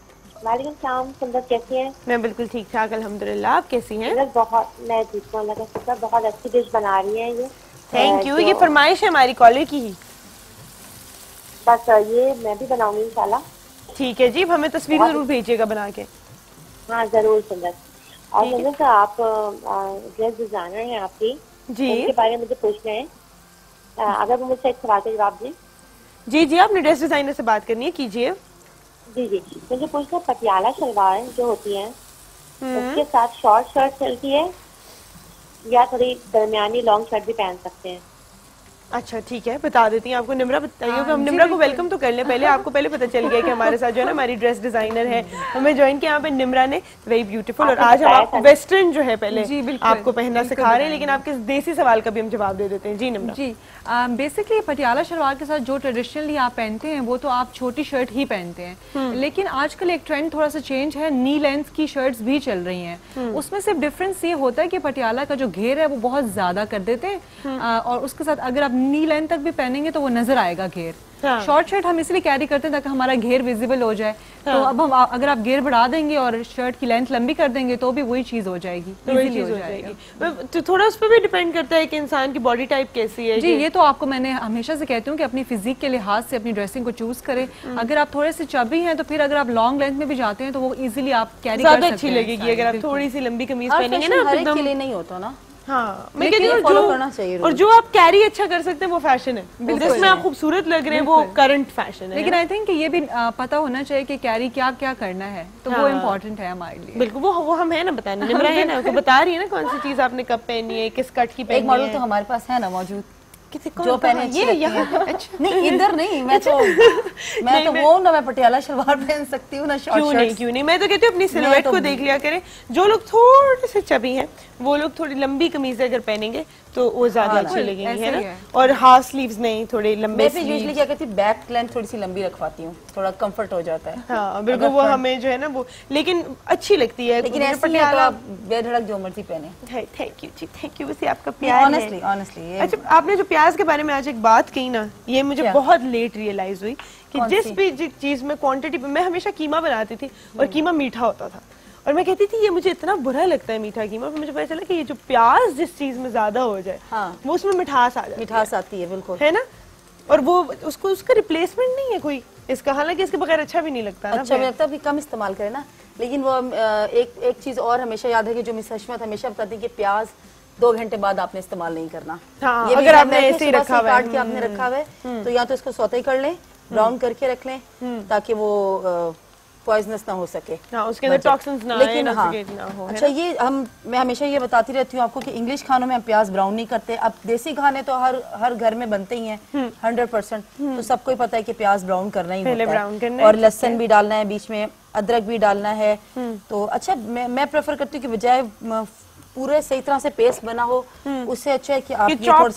वालेकुम सलाम, सुंदर कैसी हैं? मैं बिल्कुल ठीक ठाक अल्हम्दुलिल्लाह, आप कैसी हैं? मैं ठीक हूँ, अल्लाह का शुक्र, बहुत अच्छी डिश बना रही हैं ये। Thank you. ये फरमाइश है हमारी कॉलर की ही। बस ये मैं भी बनाऊंगी इंशाल्लाह। ठीक है जी, हमें तस्वीर जरूर भेजिएगा बना के। हाँ जरूर सुंदर। और सुंदर सर, आप ड्रेस डिजाइनर हैं आपकी जी, उनके बारे में मुझे पूछना है, अगर वो मुझसे एक सवाल का जवाब दें। जी जी, आपने ड्रेस डिजाइनर से बात करनी है, कीजिए। जी जी, मुझे पूछना, पटियाला शलवार जो होती है उसके साथ शॉर्ट शर्ट चलती है या थोड़ी दरमियानी लॉन्ग शर्ट भी पहन सकते हैं? अच्छा ठीक है, बता देती हैं आपको। निम्रा बताइए। हम निम्रा को वेलकम तो कर लें पहले। आपको पहले पता चल गया कि हमारे साथ जो है ना हमारी ड्रेस डिजाइनर है, हमें ज्वाइन किया यहाँ पे निम्रा ने, वेरी ब्यूटीफुल। और आज हम आपको वेस्टर्न जो है पहले आपको पहनना सिखा रहे हैं, लेकिन आपके देसी सवाल का भी हम जवाब दे देते हैं। जी निम्रा। जी बेसिकली पटियाला शलवार के साथ जो ट्रेडिशनली आप पहनते हैं वो तो आप छोटी शर्ट ही पहनते हैं, लेकिन आजकल एक ट्रेंड थोड़ा सा चेंज है, नी लेंथ की शर्ट्स भी चल रही हैं। उसमें सिर्फ डिफरेंस ये होता है कि पटियाला का जो घेर है वो बहुत ज्यादा कर देते हैं, और उसके साथ अगर आप नी लेंथ तक भी पहनेंगे तो वो नजर आएगा घेर। शॉर्ट शर्ट हम इसलिए कैरी करते हैं ताकि हमारा घेर विजिबल हो जाए। तो अब हम अगर आप घेर बढ़ा देंगे और शर्ट की लेंथ लंबी कर देंगे तो भी वही चीज हो जाएगी, तो थोड़ा उस पर भी डिपेंड करता है कि इंसान की बॉडी टाइप कैसी है। जी, ये तो आपको मैंने हमेशा से कहती हूँ कि अपनी फिजिक के लिहाज से अपनी ड्रेसिंग को चूज करें। अगर आप थोड़े से चबी हैं तो फिर अगर आप लॉन्ग लेंथ में भी जाते हैं तो वो इजीली आप कैरी कर सकते हैं, अच्छी लगेगी। अगर आप थोड़ी सी लंबी कमीज पहनेंगे ना, हर एक के लिए नहीं होता ना। हाँ, मैं कहती हूँ फॉलो करना चाहिए। और जो आप कैरी अच्छा कर सकते हैं वो फैशन है, जिसमें आप खूबसूरत लग रहे हैं वो करंट फैशन है। लेकिन आई थिंक ये भी पता होना चाहिए कि कैरी क्या क्या करना है, तो वो इम्पोर्टेंट है हमारे लिए। बिल्कुल, वो हम है ना बताने, निम्रा है ना, बता रही है ना कौन सी चीज आपने कब पहनी है, किस कट की पहनी है। एक मॉडल तो हमारे पास है ना मौजूद, जो पहने ये यहाँ नहीं इधर नहीं, मैं तो वो ना, मैं पटियाला शलवार पहन सकती हूँ ना शॉर्ट। क्यों नहीं, मैं तो कहती हूँ अपनी सिलुएट को देख लिया करें। जो लोग थोड़े से चबी हैं वो लोग थोड़ी लंबी कमीजें अगर पहनेंगे तो वो ज्यादा अच्छी लगेंगी, है ना। और हाफ स्लीव्स नहीं, थोड़े लंबे। मैं यूजुअली क्या करती हूँ, बैक लेंथ थोड़ी सी लंबी रखवाती हूँ, थोड़ा कंफर्ट हो जाता है। हाँ बिल्कुल, वो हमें जो है ना वो लेकिन अच्छी लगती है। लेकिन पटियाला बेधड़क जो मर्जी पहने। थैंक यू जी, थैंक यू। वैसे आपका प्यार है ऑनेस्टली। अच्छा, आपने जो प्याज के बारे में आज एक बात कही ना, ये मुझे बहुत लेट रियलाइज हुई कि जिस भी चीज में क्वांटिटी, मैं हमेशा कीमा बनाती थी और कीमा मीठा होता था, और मैं कहती थी ये मुझे इतना बुरा लगता है मीठा कीमा। फिर मुझे पता चला कि ये जो प्याज जिस चीज में ज्यादा हो जाए वो उसमें मिठास आ जाती है। मिठास आती है, बिल्कुल, है ना। और वो उसका रिप्लेसमेंट नहीं है कोई इसका, हालांकि इसके बगैर अच्छा भी नहीं लगता। अच्छा भी लगता है, कम इस्तेमाल करें ना। लेकिन वो एक चीज और हमेशा याद है कि जो मिस हशमत हमेशा बताती है कि प्याज 2 घंटे बाद आपने इस्तेमाल नहीं करना। हाँ, ये अगर आपने ऐसे ही रखा हुआ है, आपने रखा हुआ है तो या तो इसको सौते कर लें, ब्राउन करके रख लें, ताकि वो पॉइजनस ना हो सके। हाँ, उसके अंदर टॉक्सिन्स ना लेकिन आए, ना हो। अच्छा, ये मैं हमेशा ये बताती रहती हूँ आपको कि इंग्लिश खानों में हम प्याज ब्राउन नहीं करते। अब देसी खाने तो हर घर में बनते ही हैं 100%, तो सबको ही पता है कि प्याज ब्राउन करना ही होता है। और लहसुन भी डालना है बीच में, अदरक भी डालना है। तो अच्छा, मैं प्रेफर करती हूँ कि बजाय पूरे सही तरह से पेस्ट बना हो, उससे अच्छा है कि आप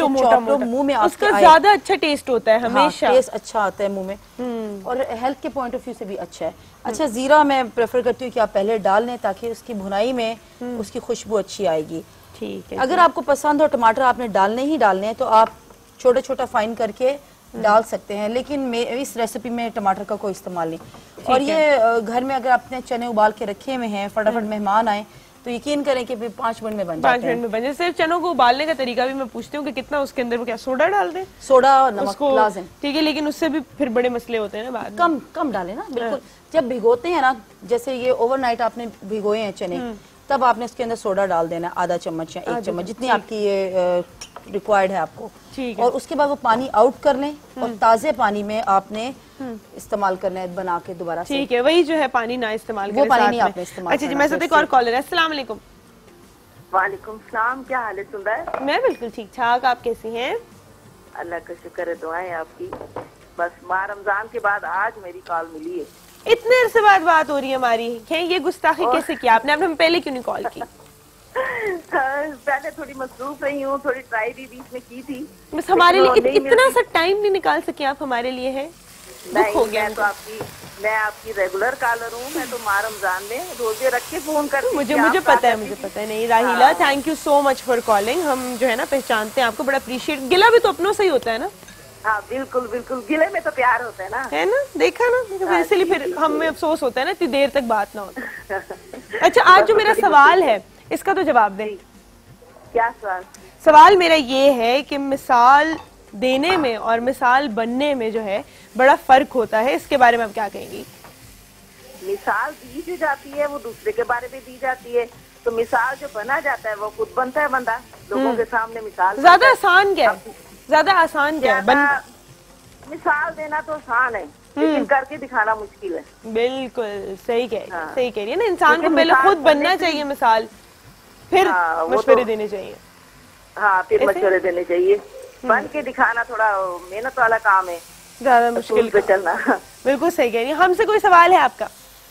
मुंह में उसका ज्यादा अच्छा टेस्ट होता है हमेशा। टेस्ट अच्छा आता है मुंह में, और हेल्थ के पॉइंट ऑफ व्यू से भी अच्छा है। अच्छा, जीरा मैं प्रेफर करती हूँ कि आप पहले डाल लें ताकि उसकी भुनाई में उसकी खुशबू अच्छी आएगी। ठीक है। अगर आपको पसंद हो टमाटर आपने डालने ही डालने हैं तो आप छोटा छोटा फाइन करके डाल सकते हैं, लेकिन इस रेसिपी में टमाटर का कोई इस्तेमाल नहीं। और ये घर में अगर आपने चने उबाल के रखे हुए हैं, फटाफट मेहमान आए तो यकीन करें कि 5 मिनट में बन जाते हैं। 5 मिनट में बन जाए। सिर्फ चनों को उबालने का तरीका भी मैं पूछती हूँ कि कितना उसके अंदर वो क्या सोडा डाल दें? सोडा और नमक लाज़िम। ठीक है, लेकिन उससे भी फिर बड़े मसले होते हैं ना बाद में। कम डालें ना, बिल्कुल। जब भिगोते हैं ना, जैसे ये ओवरनाइट आपने भिगोए हैं चने, तब आपने इसके अंदर सोडा डाल देना, आधा चम्मच या 1 चम्मच, जितनी आपकी ये रिक्वायर्ड है आपको। और उसके बाद वो पानी आउट कर लें और ताजे पानी में आपने इस्तेमाल करना है बना के दोबारा से। ठीक है, वही जो है पानी ना इस्तेमाल करें, वो पानी नहीं आपने इस्तेमाल। अच्छा जी, मेरे साथ एक और कॉलर है। अस्सलाम वालेकुम। वालेकुम सलाम, क्या हाल है सुंदर? मैं बिल्कुल ठीक ठाक, आप कैसी हैं? अल्लाह का शुक्र है, दुआएं आपकी। बस माह रमजान के बाद आज मेरी कॉल मिली है। इतने अरसे बाद बात हो रही है हमारी। ये गुस्ताखी कैसे किया आपने? आपने पहले क्यों नहीं कॉल की? पहले थोड़ी मसरूफ रही हूँ, थोड़ी ट्राई भी बीच में की थी, बस हमारे लिए इतना सा टाइम नहीं निकाल सके आप हमारे लिए। है दुख हो गया। मैं आपकी रेगुलर कॉलर हूँ। मैं तो माह रमजान में रोजे रख के फोन करती हूँ। मुझे पता है नहीं Rahila, thank you so much for calling. हम जो है ना पहचानते हैं आपको, बड़ा अप्रिशिएट। गिला भी तो अपनों से ही होता है ना। हाँ बिल्कुल बिल्कुल, गिले में तो प्यार होता है ना, है ना, देखा ना, इसलिए फिर हमें अफसोस होता है ना इतनी देर तक बात ना हो। अच्छा, आज जो मेरा सवाल है इसका तो जवाब दें। क्या सवाल? सवाल मेरा ये है कि मिसाल देने में और मिसाल बनने में जो है बड़ा फर्क होता है, इसके बारे में आप क्या कहेंगी? मिसाल दी जो जाती है वो दूसरे के बारे में दी जाती है, तो मिसाल जो बना जाता है वो खुद बनता है बंदा, लोगों के सामने मिसाल। ज्यादा आसान क्या है? ज्यादा आसान क्या है? मिसाल देना तो आसान है, लेकिन करके दिखाना मुश्किल है। बिल्कुल सही कह रही है ना, इंसान को पहले खुद बनना चाहिए मिसाल, फिर मशवरे देने चाहिए। हाँ, फिर मशवरे देने चाहिए। बन के दिखाना थोड़ा मेहनत वाला काम है, ज्यादा मुश्किल पे चलना। बिल्कुल सही कह रही है। हमसे कोई सवाल है आपका?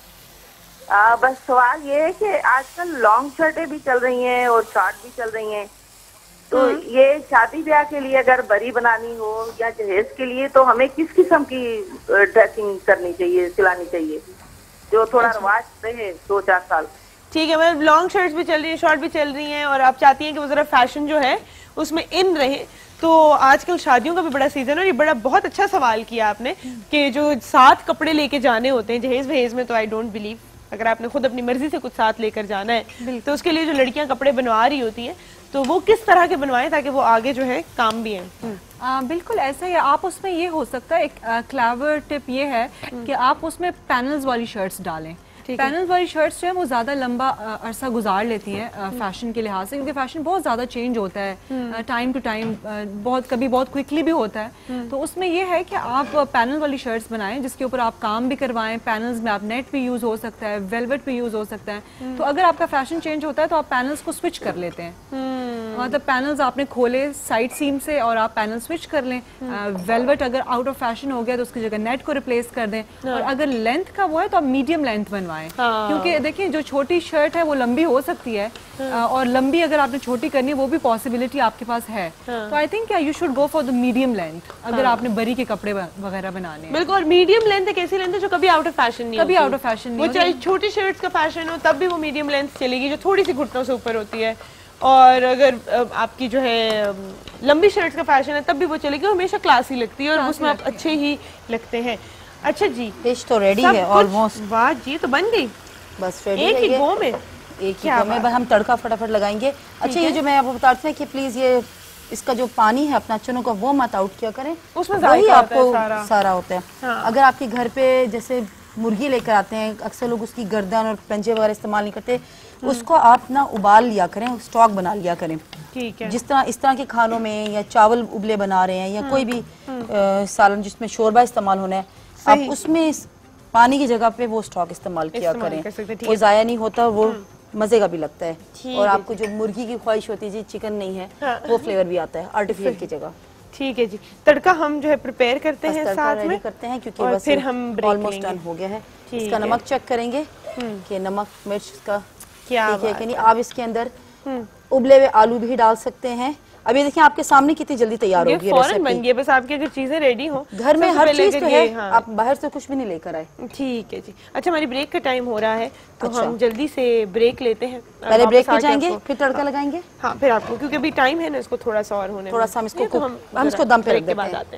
बस सवाल ये है कि आजकल लॉन्ग शर्टें भी चल रही हैं और शॉर्ट भी चल रही हैं, तो ये शादी ब्याह के लिए अगर बरी बनानी हो या जहेज के लिए, तो हमें किस किस्म की ड्रेसिंग करनी चाहिए, सिलानी चाहिए, जो थोड़ा रवाज रहे 2-4 साल? ठीक है, मतलब लॉन्ग शर्ट्स भी चल रही है, शॉर्ट भी चल रही हैं, और आप चाहती हैं कि वो जरा फैशन जो है उसमें इन रहे। तो आजकल शादियों का भी बड़ा सीजन है, और ये बड़ा बहुत अच्छा सवाल किया आपने कि जो साथ कपड़े लेके जाने होते हैं जहेज वहेज में, तो आई डोंट बिलीव अगर आपने खुद अपनी मर्जी से कुछ साथ लेकर जाना है तो उसके लिए जो लड़कियां कपड़े बनवा रही होती हैं तो वो किस तरह के बनवाएं ताकि वो आगे जो है काम भी हैं। बिल्कुल ऐसा ही है। आप उसमें ये हो सकता है, एक क्लेवर टिप ये है कि आप उसमें पैनल्स वाली शर्ट्स डालें। पैनल वाली शर्ट्स जो है वो ज़्यादा लंबा अरसा गुजार लेती हैं फैशन के लिहाज से, क्योंकि फैशन बहुत ज़्यादा चेंज होता है टाइम टू टाइम, कभी बहुत क्विकली भी होता है। तो उसमें ये है कि आप पैनल वाली शर्ट्स बनाएं जिसके ऊपर आप काम भी करवाएं। पैनल्स में आप नेट भी यूज़ हो सकता है, वेलवेट भी यूज़ हो सकता है। तो अगर आपका फैशन चेंज होता है तो आप पैनल्स को स्विच कर लेते हैं, मतलब पैनल्स आपने खोले साइड सीम से और आप पैनल स्विच कर लें। वेलवेट अगर आउट ऑफ फैशन हो गया तो उसकी जगह नेट को रिप्लेस कर दें, और अगर लेंथ का वो है तो आप मीडियम लेंथ बनवाएं। क्योंकि देखिए जो छोटी शर्ट है वो लंबी हो सकती है, और लंबी अगर आपने छोटी करनी है वो भी पॉसिबिलिटी आपके पास है। तो I think you should go for the medium length अगर आपने बरी के कपड़े वगैरह बनाने हैं। बिल्कुल, मीडियम लेंथ एक ऐसी लेंथ है जो कभी आउट ऑफ फैशन नहीं, कभी आउट ऑफ फैशन नहीं। वो चाहे छोटी शर्ट्स का फैशन हो तब भी वो मीडियम लेंथ चलेगी जो थोड़ी सी घुटनों से ऊपर होती है, और अगर आपकी जो है लंबी शर्ट्स का फैशन है तब भी वो चलेगी, हमेशा क्लासी लगती है और उसमें आप अच्छे ही लगते हैं। अच्छा जी, डिश तो रेडी है ऑलमोस्ट। वाह जी, तो बन गई बस रेडी एक ही गो में, एक ही गो में बस हम तड़का फटाफट लगाएंगे। अच्छा, ये जो मैं आपको बताती हूँ कि प्लीज ये इसका जो पानी है अपना चुनों का वो मत आउट किया करें, उसमें वही आपको सारा होता है। अगर आपके घर पे जैसे मुर्गी लेकर आते हैं, अक्सर लोग उसकी गर्दन और पंजे वगैरह इस्तेमाल नहीं करते, उसको आप ना उबाल लिया करें, स्टॉक बना लिया करें। ठीक है। जिस तरह इस तरह के खानों में या चावल उबले बना रहे हैं या कोई भी सालन जिसमें शोरबा इस्तेमाल होना है, आप उसमें पानी की जगह पे वो स्टॉक इस्तेमाल किया करें, वो ज़ाया नहीं होता, वो मजे का भी लगता है, और आपको जो मुर्गी की ख्वाहिश होती है जी चिकन नहीं है, वो फ्लेवर भी आता है आर्टिफिशियल की जगह। ठीक है जी, तड़का हम जो है प्रिपेयर करते हैं, साथ में करते हैं क्योंकि बस फिर हम ऑलमोस्ट डन हो गया है। इसका नमक चेक करेंगे कि नमक मिर्च का क्या है कि नहीं। आप इसके अंदर उबले हुए आलू भी डाल सकते हैं। अभी देखिए आपके सामने कितनी जल्दी तैयार हो गई फौरन बन गई, बस आपकी अगर चीजें रेडी हो घर में हर चीज तो है, आप बाहर से कुछ भी नहीं लेकर आए। ठीक है जी। अच्छा, हमारी ब्रेक का टाइम हो रहा है तो हम जल्दी से ब्रेक लेते हैं। पहले ब्रेक पे जाएंगे फिर तड़का लगाएंगे। हाँ, फिर आपको क्योंकि अभी टाइम है ना इसको थोड़ा सा और होने, थोड़ा सा हम इसको दम पे रख देते हैं।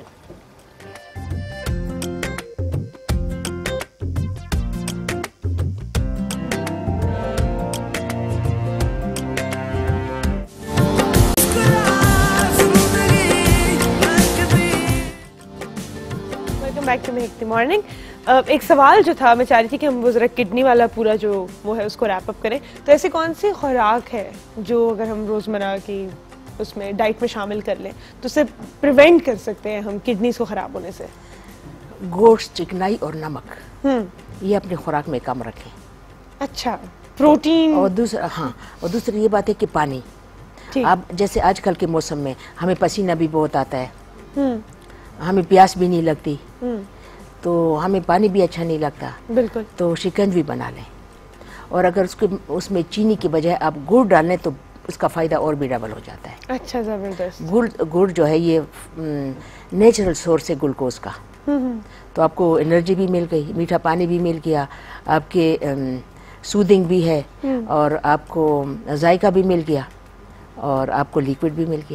Back to make the morning. एक सवाल जो था, मैं चाह रही थी कि हम वो जरा किडनी वाला पूरा जो वो है उसको रैप अप करें। तो ऐसी कौन सी खुराक है जो अगर हम रोजमर्रा की उसमें डाइट में शामिल कर लें तो उसे प्रिवेंट कर सकते हैं हम किडनीज को खराब होने से? गोश्त, चिकनाई और नमक ये अपनी खुराक में कम रखें। अच्छा, प्रोटीन। और दूसरा, हाँ, और दूसरी ये बात है कि पानी। अब जैसे आजकल के मौसम में हमें पसीना भी बहुत आता है, हमें प्यास भी नहीं लगती, तो हमें पानी भी अच्छा नहीं लगता। बिल्कुल। तो शिकंजी बना लें, और अगर उसमें चीनी के बजाय आप गुड़ डाल लें तो उसका फ़ायदा और भी डबल हो जाता है। अच्छा, ज़बरदस्त। गुड़ जो है ये नेचुरल सोर्स है ग्लूकोज का, तो आपको एनर्जी भी मिल गई, मीठा पानी भी मिल गया, आपके सूदिंग भी है, और आपको जायका भी मिल गया, और आपको लिक्विड भी मिल गया।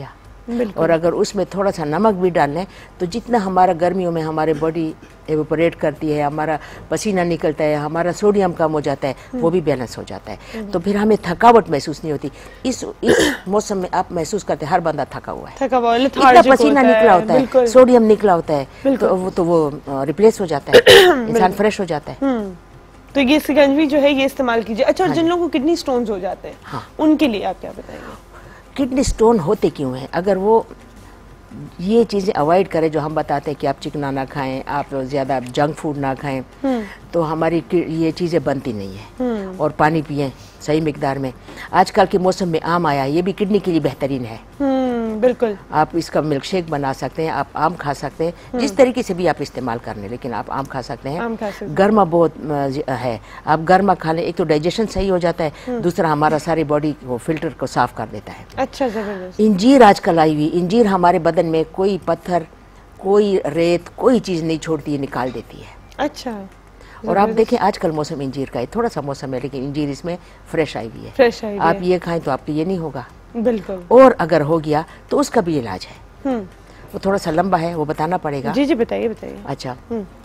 और अगर उसमें थोड़ा सा नमक भी डाल लें तो जितना हमारा गर्मियों में हमारे बॉडी एवोपरेट करती है, हमारा पसीना निकलता है, हमारा सोडियम कम हो जाता है, वो भी बैलेंस हो जाता है। तो फिर हमें थकावट महसूस नहीं होती। इस मौसम में आप महसूस करते हैं हर बंदा थका हुआ है, इतना पसीना निकला होता है, सोडियम निकला होता है, तो वो रिप्लेस हो जाता है, इंसान फ्रेश हो जाता है। तो ये शिकंजी जो है ये इस्तेमाल कीजिए। अच्छा, और जिन लोगों को किडनी स्टोन्स हो जाते हैं उनके लिए आप क्या बताएंगे? किडनी स्टोन होते क्यों हैं? अगर वो ये चीज़ें अवॉइड करें जो हम बताते हैं कि आप चिकना ना खाएं, आप ज़्यादा जंक फूड ना खाएं, तो हमारी ये चीज़ें बनती नहीं है। और पानी पिएं सही मिकदार में। आजकल के मौसम में आम आया, ये भी किडनी के लिए बेहतरीन है। बिल्कुल, आप इसका मिल्क शेक बना सकते हैं, आप आम खा सकते हैं, जिस तरीके से भी आप इस्तेमाल कर लें, लेकिन आप आम खा सकते हैं। गर्मा बहुत है, आप गर्मा खा लें, एक तो डाइजेशन सही हो जाता है, दूसरा हमारा सारी बॉडी को फिल्टर को साफ कर देता है। अच्छा, जबरदस्त। इंजीर आजकल आई हुई, इंजीर हमारे बदन में कोई पत्थर, कोई रेत, कोई चीज़ नहीं छोड़ती है, निकाल देती है। अच्छा, और आप देखें आजकल मौसम इंजीर का है, थोड़ा सा मौसम है लेकिन इंजीर इसमें फ्रेश आई हुई है। फ्रेश आई आप ये खाएं तो आपको ये नहीं होगा। बिल्कुल। और अगर हो गया तो उसका भी इलाज है। वो थोड़ा सा लंबा है, वो बताना पड़ेगा। जी जी, बताइए बताइए। अच्छा,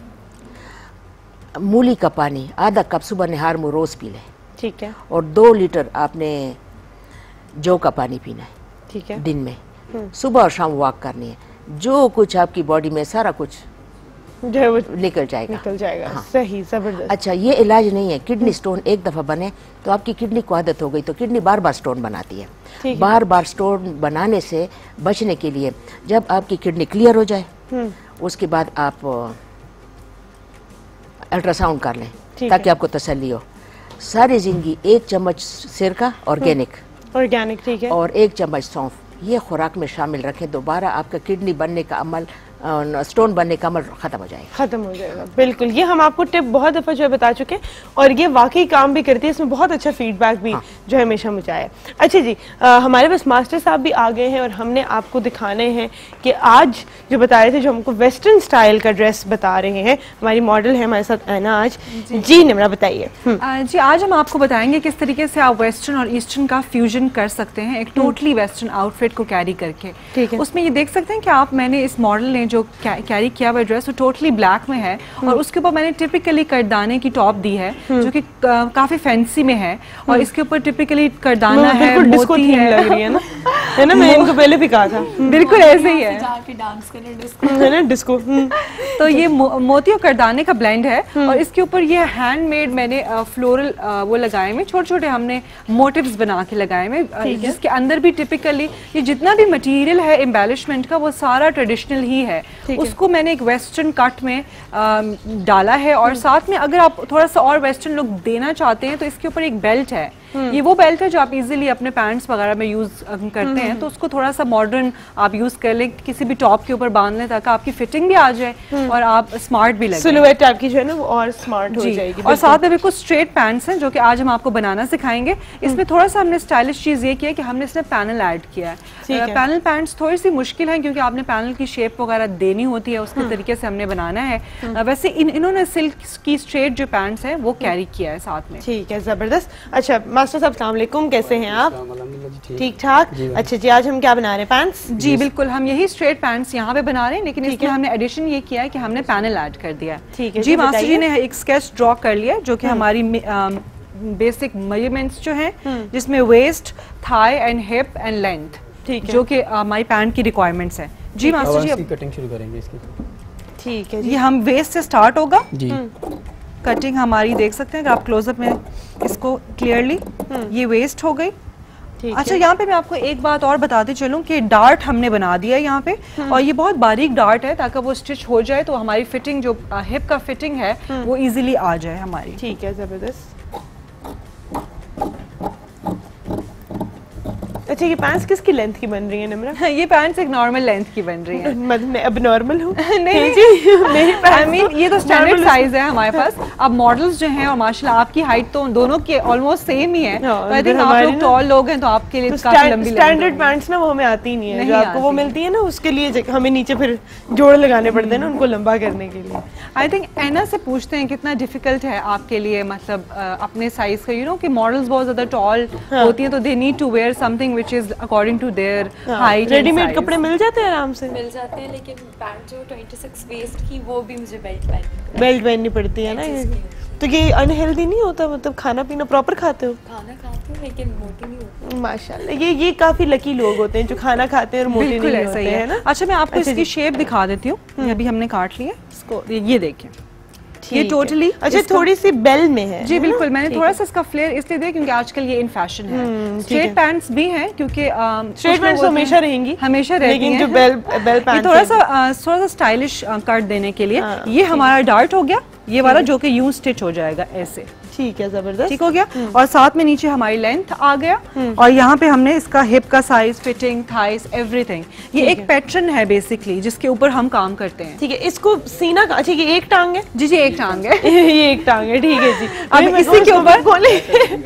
मूली का पानी आधा कप सुबह निहार मुँह रोज पी लें। ठीक है। और 2 लीटर आपने जौ का पानी पीना है। ठीक है। दिन में सुबह और शाम वॉक करनी है। जो कुछ आपकी बॉडी में सारा कुछ जो है वो निकल जाएगा। हाँ। सही, जबरदस्त। अच्छा, ये इलाज नहीं है। किडनी स्टोन एक दफ़ा बने तो आपकी किडनी को आदत हो गई तो किडनी बार बार स्टोन बनाती है। बार बार स्टोन बनाने से बचने के लिए जब आपकी किडनी क्लियर हो जाए उसके बाद आप अल्ट्रासाउंड कर लें ताकि आपको तसल्ली हो। सारी जिंदगी 1 चम्मच सिरका ऑर्गेनिक, ठीक है, और 1 चम्मच सौंफ, ये खुराक में शामिल रखें। दोबारा आपका किडनी बनने का अमल, स्टोन बनने का अमल खत्म हो जाएगा। बिल्कुल, ये हम आपको टिप बहुत दफ़ा जो है बता चुके हैं और ये वाकई काम भी करती है। इसमें बहुत अच्छा फीडबैक भी जो है हमेशा मुझे आया। अच्छा जी, हमारे पास मास्टर साहब भी आ गए हैं और हमने आपको दिखाने हैं कि आज जो बता रहे थे, जो हमको वेस्टर्न स्टाइल का ड्रेस बता रहे हैं, हमारी मॉडल है हमारे साथ ऐना आज। जी निमरा, बताइए। जी, आज हम आपको बताएंगे किस तरीके से आप वेस्टर्न और ईस्टर्न का फ्यूजन कर सकते हैं एक टोटली वेस्टर्न आउटफिट को कैरी करके। ठीक है। उसमें ये देख सकते हैं कि आप, मैंने इस मॉडल ने जो कैरी किया हुआ ड्रेस वो टोटली ब्लैक में है और उसके ऊपर मैंने टिपिकली करदाने की टॉप दी है जो कि काफी फैंसी में है और इसके ऊपर टिपिकली करदाना है, मोती है, लग रही है ना, है ना? मैं इनको पहले भी कहा था, बिल्कुल ऐसे ही है, जाके डांस करें डिस्को। तो ये मोती और करदाने का ब्लेंड है और इसके ऊपर ये हैंडमेड मैंने फ्लोरल वो लगाए में, छोटे छोटे हमने मोटिव्स बना के लगाए में, जिसके अंदर भी टिपिकली ये जितना भी मटेरियल है एम्बेलिशमेंट का वो सारा ट्रेडिशनल ही है। उसको मैंने एक वेस्टर्न कट में डाला है और साथ में अगर आप थोड़ा सा और वेस्टर्न लुक देना चाहते हैं तो इसके ऊपर एक बेल्ट है। ये वो बेल्ट है जो आप इजीली अपने पैंट्स वगैरह में यूज करते हैं, तो उसको थोड़ा सा मॉडर्न आप यूज कर लें, किसी भी टॉप के ऊपर बांध लें ताकि आपकी फिटिंग भी आ जाए और आप स्मार्ट भी लगे, सिलुएट आपकी जो है ना वो और स्मार्ट हो जाएगी। और साथ में बिल्कुल स्ट्रेट पैंट्स हैं जो कि आज हम आपको बनाना सिखाएंगे। इसमें थोड़ा सा हमने स्टाइलिश चीज ये किया कि हमने इसमें पैनल ऐड किया है। पैनल पैंट्स थोड़ी सी मुश्किल है क्योंकि आपने पैनल की शेप वगैरह देनी होती है, उसके तरीके से हमने बनाना है। वैसे इन्होंने सिल्क की स्ट्रेट जो पैंट्स हैं वो कैरी किया है साथ में। ठीक है, जबरदस्त। अच्छा मास्टर साहब, अस्सलाम वालेकुम, कैसे हैं आप? ठीक ठाक। अच्छा जी, आज हम क्या बना रहे हैं? पैंट्स? जी बिल्कुल, हम यही स्ट्रेट पैंट्स यहाँ पे बना रहे हैं, लेकिन इसमें हमने एडिशन ये किया है कि हमने पैनल ऐड कर दिया है। ठीक है जी, मास्टर जी ने एक स्केच ड्रॉ कर लिया जो कि हमारी बेसिक मेजरमेंट्स जो हैं, जिसमें waist, thigh and hip and length, जो कि हमारी पैंट की रिक्वायरमेंट्स है। जी मास्टर जी, अब कटिंग शुरू करेंगे इसकी। ठीक है, ये हम वेस्ट से स्टार्ट होगा जी। कटिंग हमारी देख सकते हैं अगर आप क्लोजअप में इसको क्लियरली, ये वेस्ट हो गई। अच्छा, यहाँ पे मैं आपको एक बात और बताते चलूं कि डार्ट हमने बना दिया है यहाँ पे, और ये बहुत बारीक डार्ट है ताकि वो स्टिच हो जाए तो हमारी फिटिंग जो हिप का फिटिंग है वो इजीली आ जाए हमारी। ठीक है, जबरदस्त। अच्छा, ये पैंट्स किसकी लेंथ की बन रही है निमरा? ये पैंट्स एक नॉर्मल लेंथ की बन रही है। मैं अब नॉर्मल हूँ? नहीं जी, मेरी आई मीन ये तो स्टैंडर्ड साइज है हमारे पास। अब मॉडल्स जो हैं और माशाल्लाह आपकी हाइट तो दोनों की ऑलमोस्ट सेम ही है। आई थिंक आप लोग टॉल लोग हैं तो आपके लिए काफी लंबी स्टैंडर्ड पैंट्स ना वो हमें आती नहीं है, जो आपको वो मिलती है ना उसके लिए हमें नीचे फिर जोड़ लगाने पड़ते हैं ना उनको लंबा करने के लिए। आई थिंक एना से पूछते हैं कितना डिफिकल्ट है आपके लिए, मतलब अपने साइज का, यू नो कि मॉडल्स बहुत ज्यादा टॉल होती हैं तो they need to wear something which is according to their height. Readymade कपड़े मिल जाते हैं आराम से? मिल जाते हैं, लेकिन पैंट जो 26 वेस्ट की वो भी मुझे बेल्ट पहननी पड़ती है ना। तो ये अनहेल्दी नहीं होता? मतलब खाना पीना प्रॉपर खाते हो? खाना खाती हूँ लेकिन मोटी नहीं होती। माशाल्लाह, ये काफी लकी लोग होते हैं जो खाना खाते हैं और मोटे नहीं होते हैं ना। अच्छा, मैं आपको इसकी शेप दिखा देती हूँ। अभी हमने काट लिया इसको, ये देखिए ये टोटली अच्छा थोड़ी सी बेल में है। जी बिल्कुल, मैंने थोड़ा सा इसका फ्लेयर इसलिए दिया क्योंकि आजकल ये इन फैशन है। स्ट्रेट पैंट्स भी हैं क्योंकि स्ट्रेट पैंट्स हमेशा रहेंगी, हमेशा रहती हैं, लेकिन जो बेल पैंट थोड़ा सा स्टाइलिश कट देने के लिए ये हमारा डार्ट हो गया, ये वाला जो कि यूं स्टिच हो जाएगा ऐसे। ठीक है, जबरदस्त, ठीक हो गया। और साथ में नीचे हमारी लेंथ आ गया और यहाँ पे हमने इसका हिप का साइज, फिटिंग, थाइस, एवरीथिंग, ये एक पैटर्न है बेसिकली जिसके ऊपर हम काम करते हैं। ठीक है, इसको सीना का, ठीक है, एक टांग है? जी जी एक टांग है ये एक टांग है, ठीक है जी। अब इसी के ऊपर बोले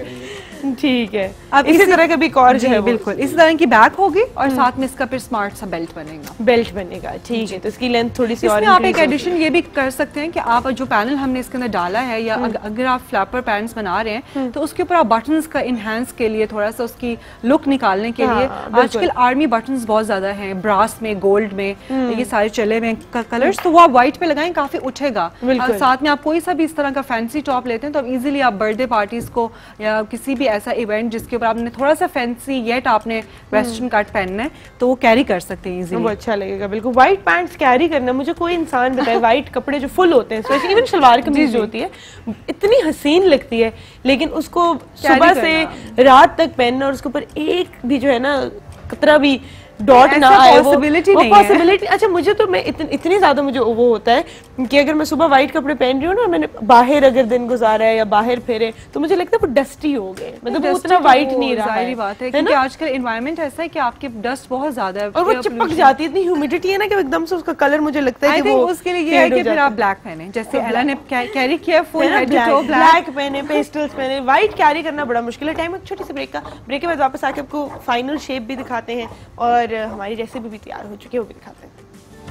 ठीक है। अब इसी तरह का भी एक और जो है बिल्कुल इसी तरह की बैक होगी और साथ में इसका फिर स्मार्ट सा बेल्ट बनेगा। ठीक है, तो इसकी लेंथ थोड़ी सी और आप एक एडिशन ये भी कर सकते हैं कि आप जो पैनल हमने इसके अंदर डाला है या अगर आप फ्लैपर पैंट्स बना रहे हैं तो उसके ऊपर आप बटन्स का इनहेंस के लिए, थोड़ा सा उसकी लुक निकालने के लिए, आजकल आर्मी बटन्स बहुत ज्यादा हैं, ब्रास में, गोल्ड में, ये सारे चले हुए कलर्स, तो वो आप व्हाइट पे लगाएं, काफी उठेगा। साथ में आप कोई सा भी इस तरह का फैंसी टॉप लेते हैं तो अब इजीली आप बर्थडे पार्टीज को या किसी भी ऐसा इवेंट जिसके ऊपर आपने थोड़ा सा फैंसी येट आपने वेस्टर्न कट पहनना है तो वो कैरी कर सकते हैं इजीली। वो अच्छा लगेगा बिल्कुल। व्हाइट पैंट्स कैरी करना, मुझे कोई इंसान बताए व्हाइट कपड़े जो फुल होते हैं, स्पेशली इवन सलवार कमीज जो होती है इतनी हसीन लगती है, लेकिन उसको सुबह से रात तक पहनना और उसके ऊपर एक भी जो है ना कतरा भी डॉट ना आए, वो पॉसिबिलिटी। अच्छा, मुझे तो मैं इतनी ज्यादा मुझे वो होता है कि अगर मैं सुबह व्हाइट कपड़े पहन रही हूँ ना, मैंने बाहर अगर दिन गुजारा है या बाहर फेरे, तो मुझे लगता है वो डस्टी हो गए, मतलब वो उतना व्हाइट नहीं रहा है। बात है क्योंकि आजकल एनवायरनमेंट ऐसा है कि आपके डस्ट बहुत ज्यादा है और वो चिपक जाती है, इतनी ह्यूमिडिटी है ना कि एकदम से उसका कलर मुझे लगता है कि वो उसके लिए ये है कि फिर आप ब्लैक पहने, जैसे एला ने कैरी किया full head to toe black पहने, पेस्टल्स पहने। व्हाइट कैरी करना बड़ा मुश्किल है। टाइम एक छोटी सी ब्रेक के बाद वापस आके आपको फाइनल शेप भी दिखाते हैं और हमारी रेसिपी भी तैयार हो चुकी है, वो भी दिखाते हैं।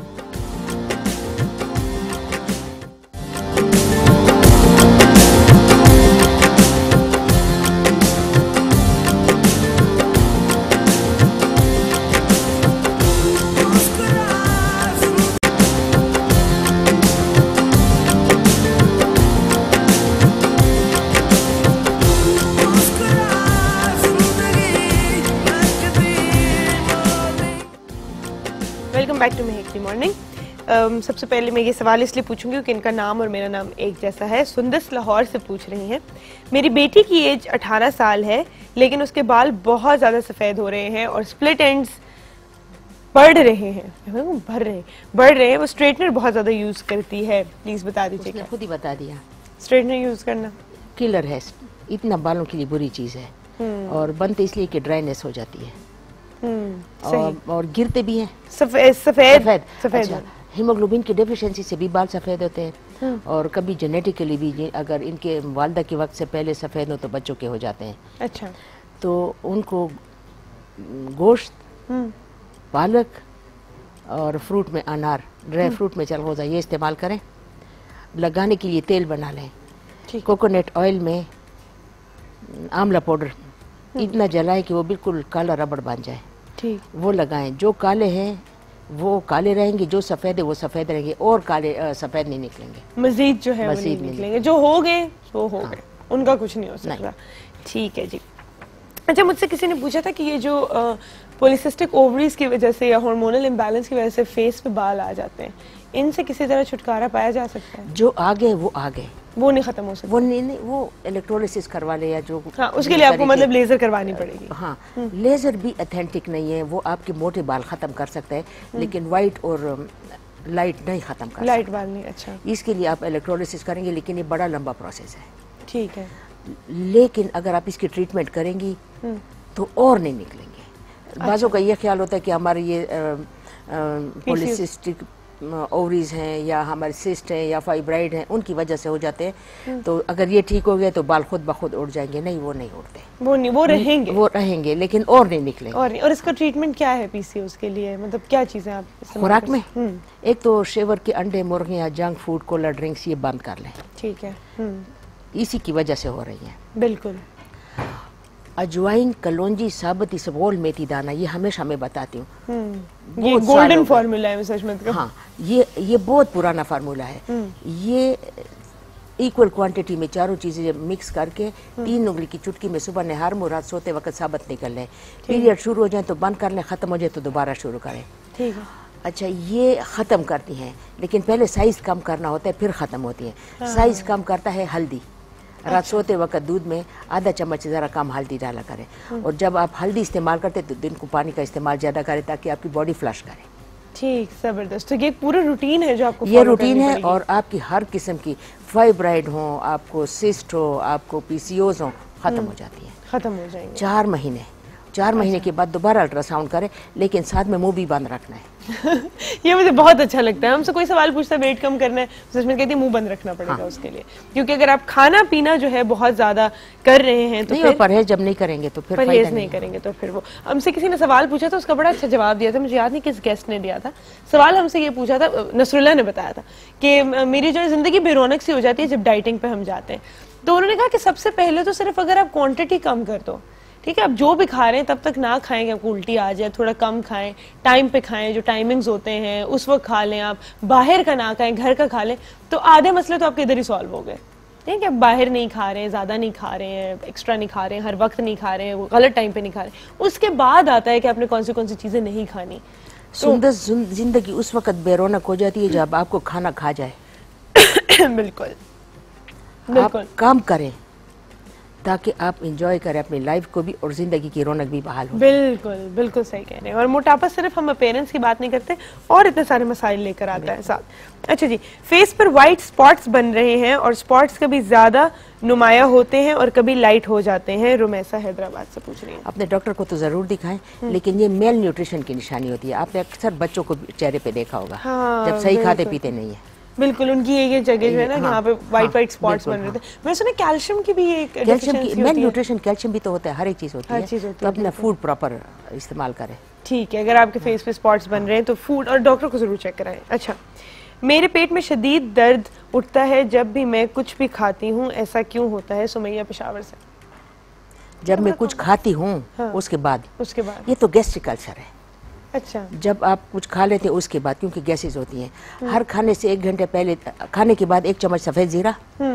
Back to Mahak the morning. सबसे पहले मैं ये सवाल इसलिए पूछूंगी कि इनका नाम और मेरा नाम एक जैसा है। सुंदस लाहौर से पूछ रही हैं, मेरी बेटी की एज 18 साल है लेकिन उसके बाल बहुत ज़्यादा सफ़ेद हो रहे हैं और स्प्लिट एंड्स बढ़ रहे हैं। वो स्ट्रेटनर बहुत ज़्यादा यूज़ करती है, प्लीज़ बता दीजिए। खुद ही बता दिया, स्ट्रेटनर यूज़ करना किलर है, इतना बालों के लिए बुरी चीज़ है और बनते इसलिए कि ड्राइनेस हो जाती है और गिरते भी हैं सफेद। अच्छा, हीमोग्लोबिन की डेफिशिएंसी से भी बाल सफ़ेद होते हैं और कभी जेनेटिकली भी अगर इनके वालदा के वक्त से पहले सफ़ेद हो तो बच्चों के हो जाते हैं। अच्छा, तो उनको गोश्त, पालक और फ्रूट में अनार, ड्राई फ्रूट में चलगोज़ा ये इस्तेमाल करें। लगाने के लिए तेल बना लें, कोकोनट ऑयल में आंवला पाउडर इतना जलाएं कि वो बिल्कुल काला रबड़ बन जाए, ठीक, वो लगाएं। जो काले हैं वो काले रहेंगे, जो सफ़ेद है वो सफ़ेद रहेंगे और काले सफ़ेद नहीं निकलेंगे, मजीद जो है मजीद निकलेंगे। जो हो गए वो हो गए, उनका कुछ नहीं हो सकता। ठीक है जी। अच्छा, मुझसे किसी ने पूछा था कि ये जो पॉलीसिस्टिक ओवरीज की वजह से या हार्मोनल इम्बैलेंस की वजह से फेस पे बाल आ जाते हैं, इनसे किसी तरह छुटकारा पाया जा सकता है? जो आ गए वो आ गए, वो नहीं खत्म हो सकता। वो नहीं, वो इलेक्ट्रोलिसिस करवा ले या जो, हाँ, उसके लिए आपको मतलब लेजर करवानी पड़ेगी। हाँ, लेजर भी ऑथेंटिक नहीं है, वो आपके मोटे बाल खत्म कर सकता है लेकिन वाइट और लाइट नहीं खत्म कर सकता। लाइट बाल नहीं। अच्छा, इसके लिए आप इलेक्ट्रोलिसिस करेंगे लेकिन ये बड़ा लंबा प्रोसेस है। ठीक है, लेकिन अगर आप इसकी ट्रीटमेंट करेंगी तो और नहीं निकलेंगे। बाजों का ये ख्याल होता है कि हमारे ये पॉलीसिस्टिक ओवरीज हैं या हमारे सिस्ट हैं या फाइब्राइड हैं, उनकी वजह से हो जाते हैं। तो अगर ये ठीक हो गया तो बाल खुद ब खुद उड़ जाएंगे। नहीं, वो नहीं उड़ते, वो रहेंगे, वो रहेंगे लेकिन और नहीं निकलेंगे। और इसका ट्रीटमेंट क्या है पीसीओएस के लिए? मतलब क्या चीजें आप खुराक में? एक तो शेवर के अंडे, मुर्गियाँ, जंक फूड, कोल्ड ड्रिंक्स ये बंद कर लें। ठीक है। इसी की वजह से हो रही है। बिल्कुल। अजवाइन, कलौंजी, साबुत इसबगोल, मेथी दाना, ये हमेशा मैं बताती हूँ। ये गोल्डन फार्मूला है मिसेस अहमद का। हाँ, ये बहुत पुराना फार्मूला है। ये इक्वल क्वांटिटी में चारों चीजें मिक्स करके 3 उंगली की चुटकी में सुबह नहर में, रात सोते वक्त साबुत निकल लें। पीरियड शुरू हो जाए तो बंद कर लें, खत्म हो जाए तो दोबारा शुरू करें। ठीक है। अच्छा, ये ख़त्म करती हैं, लेकिन पहले साइज़ कम करना होता है, फिर ख़त्म होती है। साइज़ कम करता है हल्दी। रात सोते वक्त दूध में आधा चम्मच ज़रा कम हल्दी डाला करें। और जब आप हल्दी इस्तेमाल करते तो दिन को पानी का इस्तेमाल ज़्यादा करें ताकि आपकी बॉडी फ्लश करे। ठीक, जबरदस्त। तो ये पूरा रूटीन है जो आपको ये रूटीन है। और आपकी हर किस्म की फाइब्राइड हो, आपको सिस्ट हो, आपको पीसीओस हो, ख़त्म हो जाती है। ख़त्म हो जाएंगे 4 महीने के बाद दोबारा अल्ट्रासाउंड करें, लेकिन साथ में मुंह भी बंद रखना है। ये मुझे बहुत अच्छा लगता है। हमसे कोई सवाल पूछता है वेट कम करना है, उसमें कहती है मुंह बंद रखना पड़ेगा। हाँ। उसके लिए, क्योंकि अगर आप खाना पीना जो है बहुत ज्यादा कर रहे हैं तो फिर परहेज जब नहीं करेंगे तो फिर परहेज नहीं करेंगे तो फिर वो। हमसे किसी ने सवाल पूछा था, उसका बड़ा अच्छा जवाब दिया था, मुझे याद नहीं किस गेस्ट ने दिया था सवाल। हमसे ये पूछा था, नसरुल्लाह ने बताया था कि मेरी जो जिंदगी बेरौनक सी हो जाती है जब डाइटिंग पे हम जाते हैं। तो उन्होंने कहा कि सबसे पहले तो सिर्फ अगर आप क्वांटिटी कम कर दो, ठीक है, आप जो भी खा रहे हैं तब तक ना खाएं कि आपको उल्टी आ जाए, थोड़ा कम खाएं, टाइम पे खाएं, जो टाइमिंग्स होते हैं उस वक्त खा लें, आप बाहर का ना खाएं, घर का खा लें, तो आधे मसले तो आपके इधर ही सॉल्व हो गए। ठीक है, बाहर नहीं खा रहे हैं, ज्यादा नहीं खा रहे हैं, एक्स्ट्रा नहीं खा रहे हैं, हर वक्त नहीं खा रहे हैं, गलत टाइम पे नहीं खा रहे हैं। उसके बाद आता है कि आपने कौन सी चीजें नहीं खानी। सुंदर जिंदगी उस वक्त बेरौनक हो जाती है जब आपको खाना खा जाए। बिल्कुल, आप काम करें ताकि आप एंजॉय करें अपनी लाइफ को भी और जिंदगी की रौनक भी बहाल हो। बिल्कुल बिल्कुल सही कह रहे हैं। और मोटापा सिर्फ हम पेरेंट्स की बात नहीं करते, और इतने सारे मसाइल लेकर आता है साथ। अच्छा जी, फेस पर व्हाइट स्पॉट्स बन रहे हैं और स्पॉट्स कभी ज्यादा नुमाया होते हैं और कभी लाइट हो जाते हैं। रुमैसा हैदराबाद से पूछ रही है। अपने डॉक्टर को तो जरूर दिखाएं, लेकिन ये मेल न्यूट्रिशन की निशानी होती है। आपने अक्सर बच्चों को चेहरे पे देखा होगा। हाँ, जब सही खाते पीते नहीं है। बिल्कुल, उनकी ये जगह जो है ना, यहाँ पे व्हाइट स्पॉट्स बन रहे थे। मैंने सुना कैल्शियम की भी एक मेल न्यूट्रिशन, कैल्शियम भी तो होता है, हर एक चीज होती है, तो अपना फूड प्रॉपर इस्तेमाल करें। ठीक है, अगर आपके फेस पे स्पॉट्स बन रहे हैं तो फूड और डॉक्टर को जरूर चेक कराएं। अच्छा, मेरे पेट में शदीद दर्द उठता है जब भी मैं कुछ भी खाती हूँ, ऐसा क्यों होता है? सुमैया पेशावर से। जब मैं कुछ खाती हूँ उसके बाद ये तो गैस्ट्रिक अल्सर है। अच्छा, जब आप कुछ खा लेते हैं उसके बाद, क्योंकि गैसेज होती हैं। हर खाने से 1 घंटे पहले, खाने के बाद 1 चम्मच सफ़ेद ज़ीरा,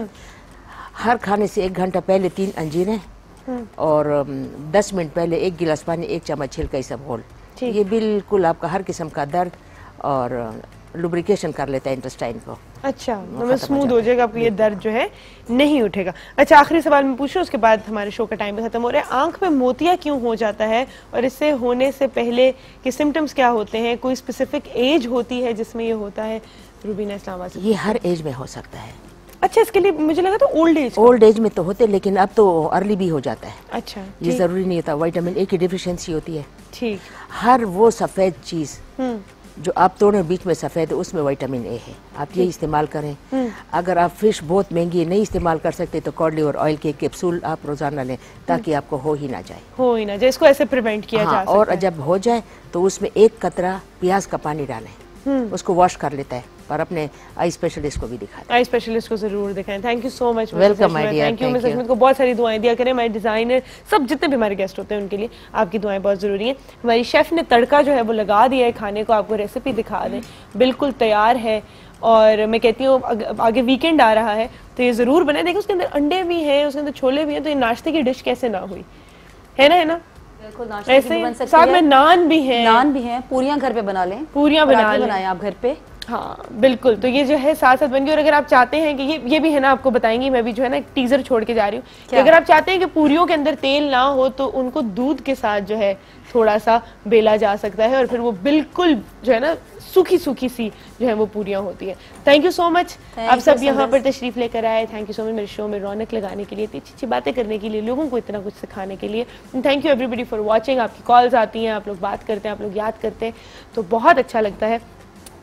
हर खाने से 1 घंटा पहले 3 अंजीरें, और 10 मिनट पहले 1 गिलास पानी, 1 चम्मच छिलका इसबगोल। ये बिल्कुल आपका हर किस्म का दर्द और लुब्रिकेशन कर लेता है इंटेस्टाइन को। अच्छा, तो स्मूथ हो जाएगा, आपको ये दर्द जो है नहीं उठेगा। अच्छा, आखिरी सवाल मैं पूछूं, उसके बाद हमारे शो का टाइम भी खत्म हो रहा है। आंख में मोतिया क्यों हो जाता है और इससे होने से पहले के सिम्टम्स क्या होते हैं? कोई स्पेसिफिक एज होती है जिसमें ये होता है? रूबीना इस्लामाबाद से। ये हर एज में हो सकता है। अच्छा, इसके लिए मुझे लगा तो ओल्ड एज में तो होते, लेकिन अब तो अर्ली भी हो जाता है। अच्छा, ये जरूरी नहीं होता। विटामिन ए की डिफिशियंसी होती है। ठीक, हर वो सफेद चीज जो आप तोड़े बीच में सफेद है, उसमें विटामिन ए है, आप ये इस्तेमाल करें। अगर आप फिश बहुत महंगी नहीं इस्तेमाल कर सकते तो कॉड लिवर ऑयल के कैप्सूल आप रोजाना लें ताकि आपको हो ही ना जाए। इसको ऐसे प्रिवेंट किया जा सकता है। और जब हो जाए तो उसमें 1 कतरा प्याज का पानी डालें, उसको वॉश कर लेता है। पर अपने आई स्पेशलिस्ट को भी दिखाएं। आई स्पेशलिस्ट को जरूर दिखाएं। Thank you so much. Welcome. Thank you Mrs Ahmad को बहुत सारी दुआएं दिया करें। हमारे डिजाइनर सब जितने भी हमारे गेस्ट होते हैं उनके लिए आपकी दुआएं बहुत जरूरी हैं। हमारी शेफ ने तड़का जो है वो लगा दिया है खाने को, आपको रेसिपी दिखा दें, बिल्कुल तैयार है। और मैं कहती हूँ आगे वीकेंड आ रहा है तो ये जरूर बनाए। देखो उसके अंदर अंडे भी हैं, उसके अंदर छोले भी हैं, तो ये नाश्ते की डिश कैसे ना हुई, है ना? ऐसे साथ में नान भी हैं, पूरियां घर पे बना लें, पूरियां बनाएं आप घर पे। हाँ बिल्कुल, तो ये जो है साथ साथ बन गई। और अगर आप चाहते हैं कि ये भी है ना, आपको बताएंगी, मैं भी जो है ना एक टीजर छोड़ के जा रही हूँ कि अगर आप चाहते हैं कि पूरियों के अंदर तेल ना हो तो उनको दूध के साथ जो है थोड़ा सा बेला जा सकता है और फिर वो बिल्कुल जो है ना सूखी सूखी सी जो है वो पूरियां होती है। थैंक यू सो मच, आप सब यहाँ पर तशरीफ लेकर आए। थैंक यू सो मच मेरे शो में रौनक लगाने के लिए, इतनी अच्छी बातें करने के लिए, लोगों को इतना कुछ सिखाने के लिए। Thank you everybody for watching. आपकी कॉल्स आती हैं, आप लोग बात करते हैं, आप लोग याद करते हैं, तो बहुत अच्छा लगता है।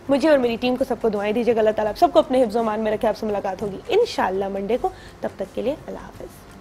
मुझे और मेरी टीम को सबको दुआएं दीजिएगा, अल्लाह ताला आप सबको अपने हिफ्ज़-ओ-मान में रखे। आपसे मुलाकात होगी इंशाअल्लाह मंडे को, तब तक के लिए अल्लाह हाफ़िज़।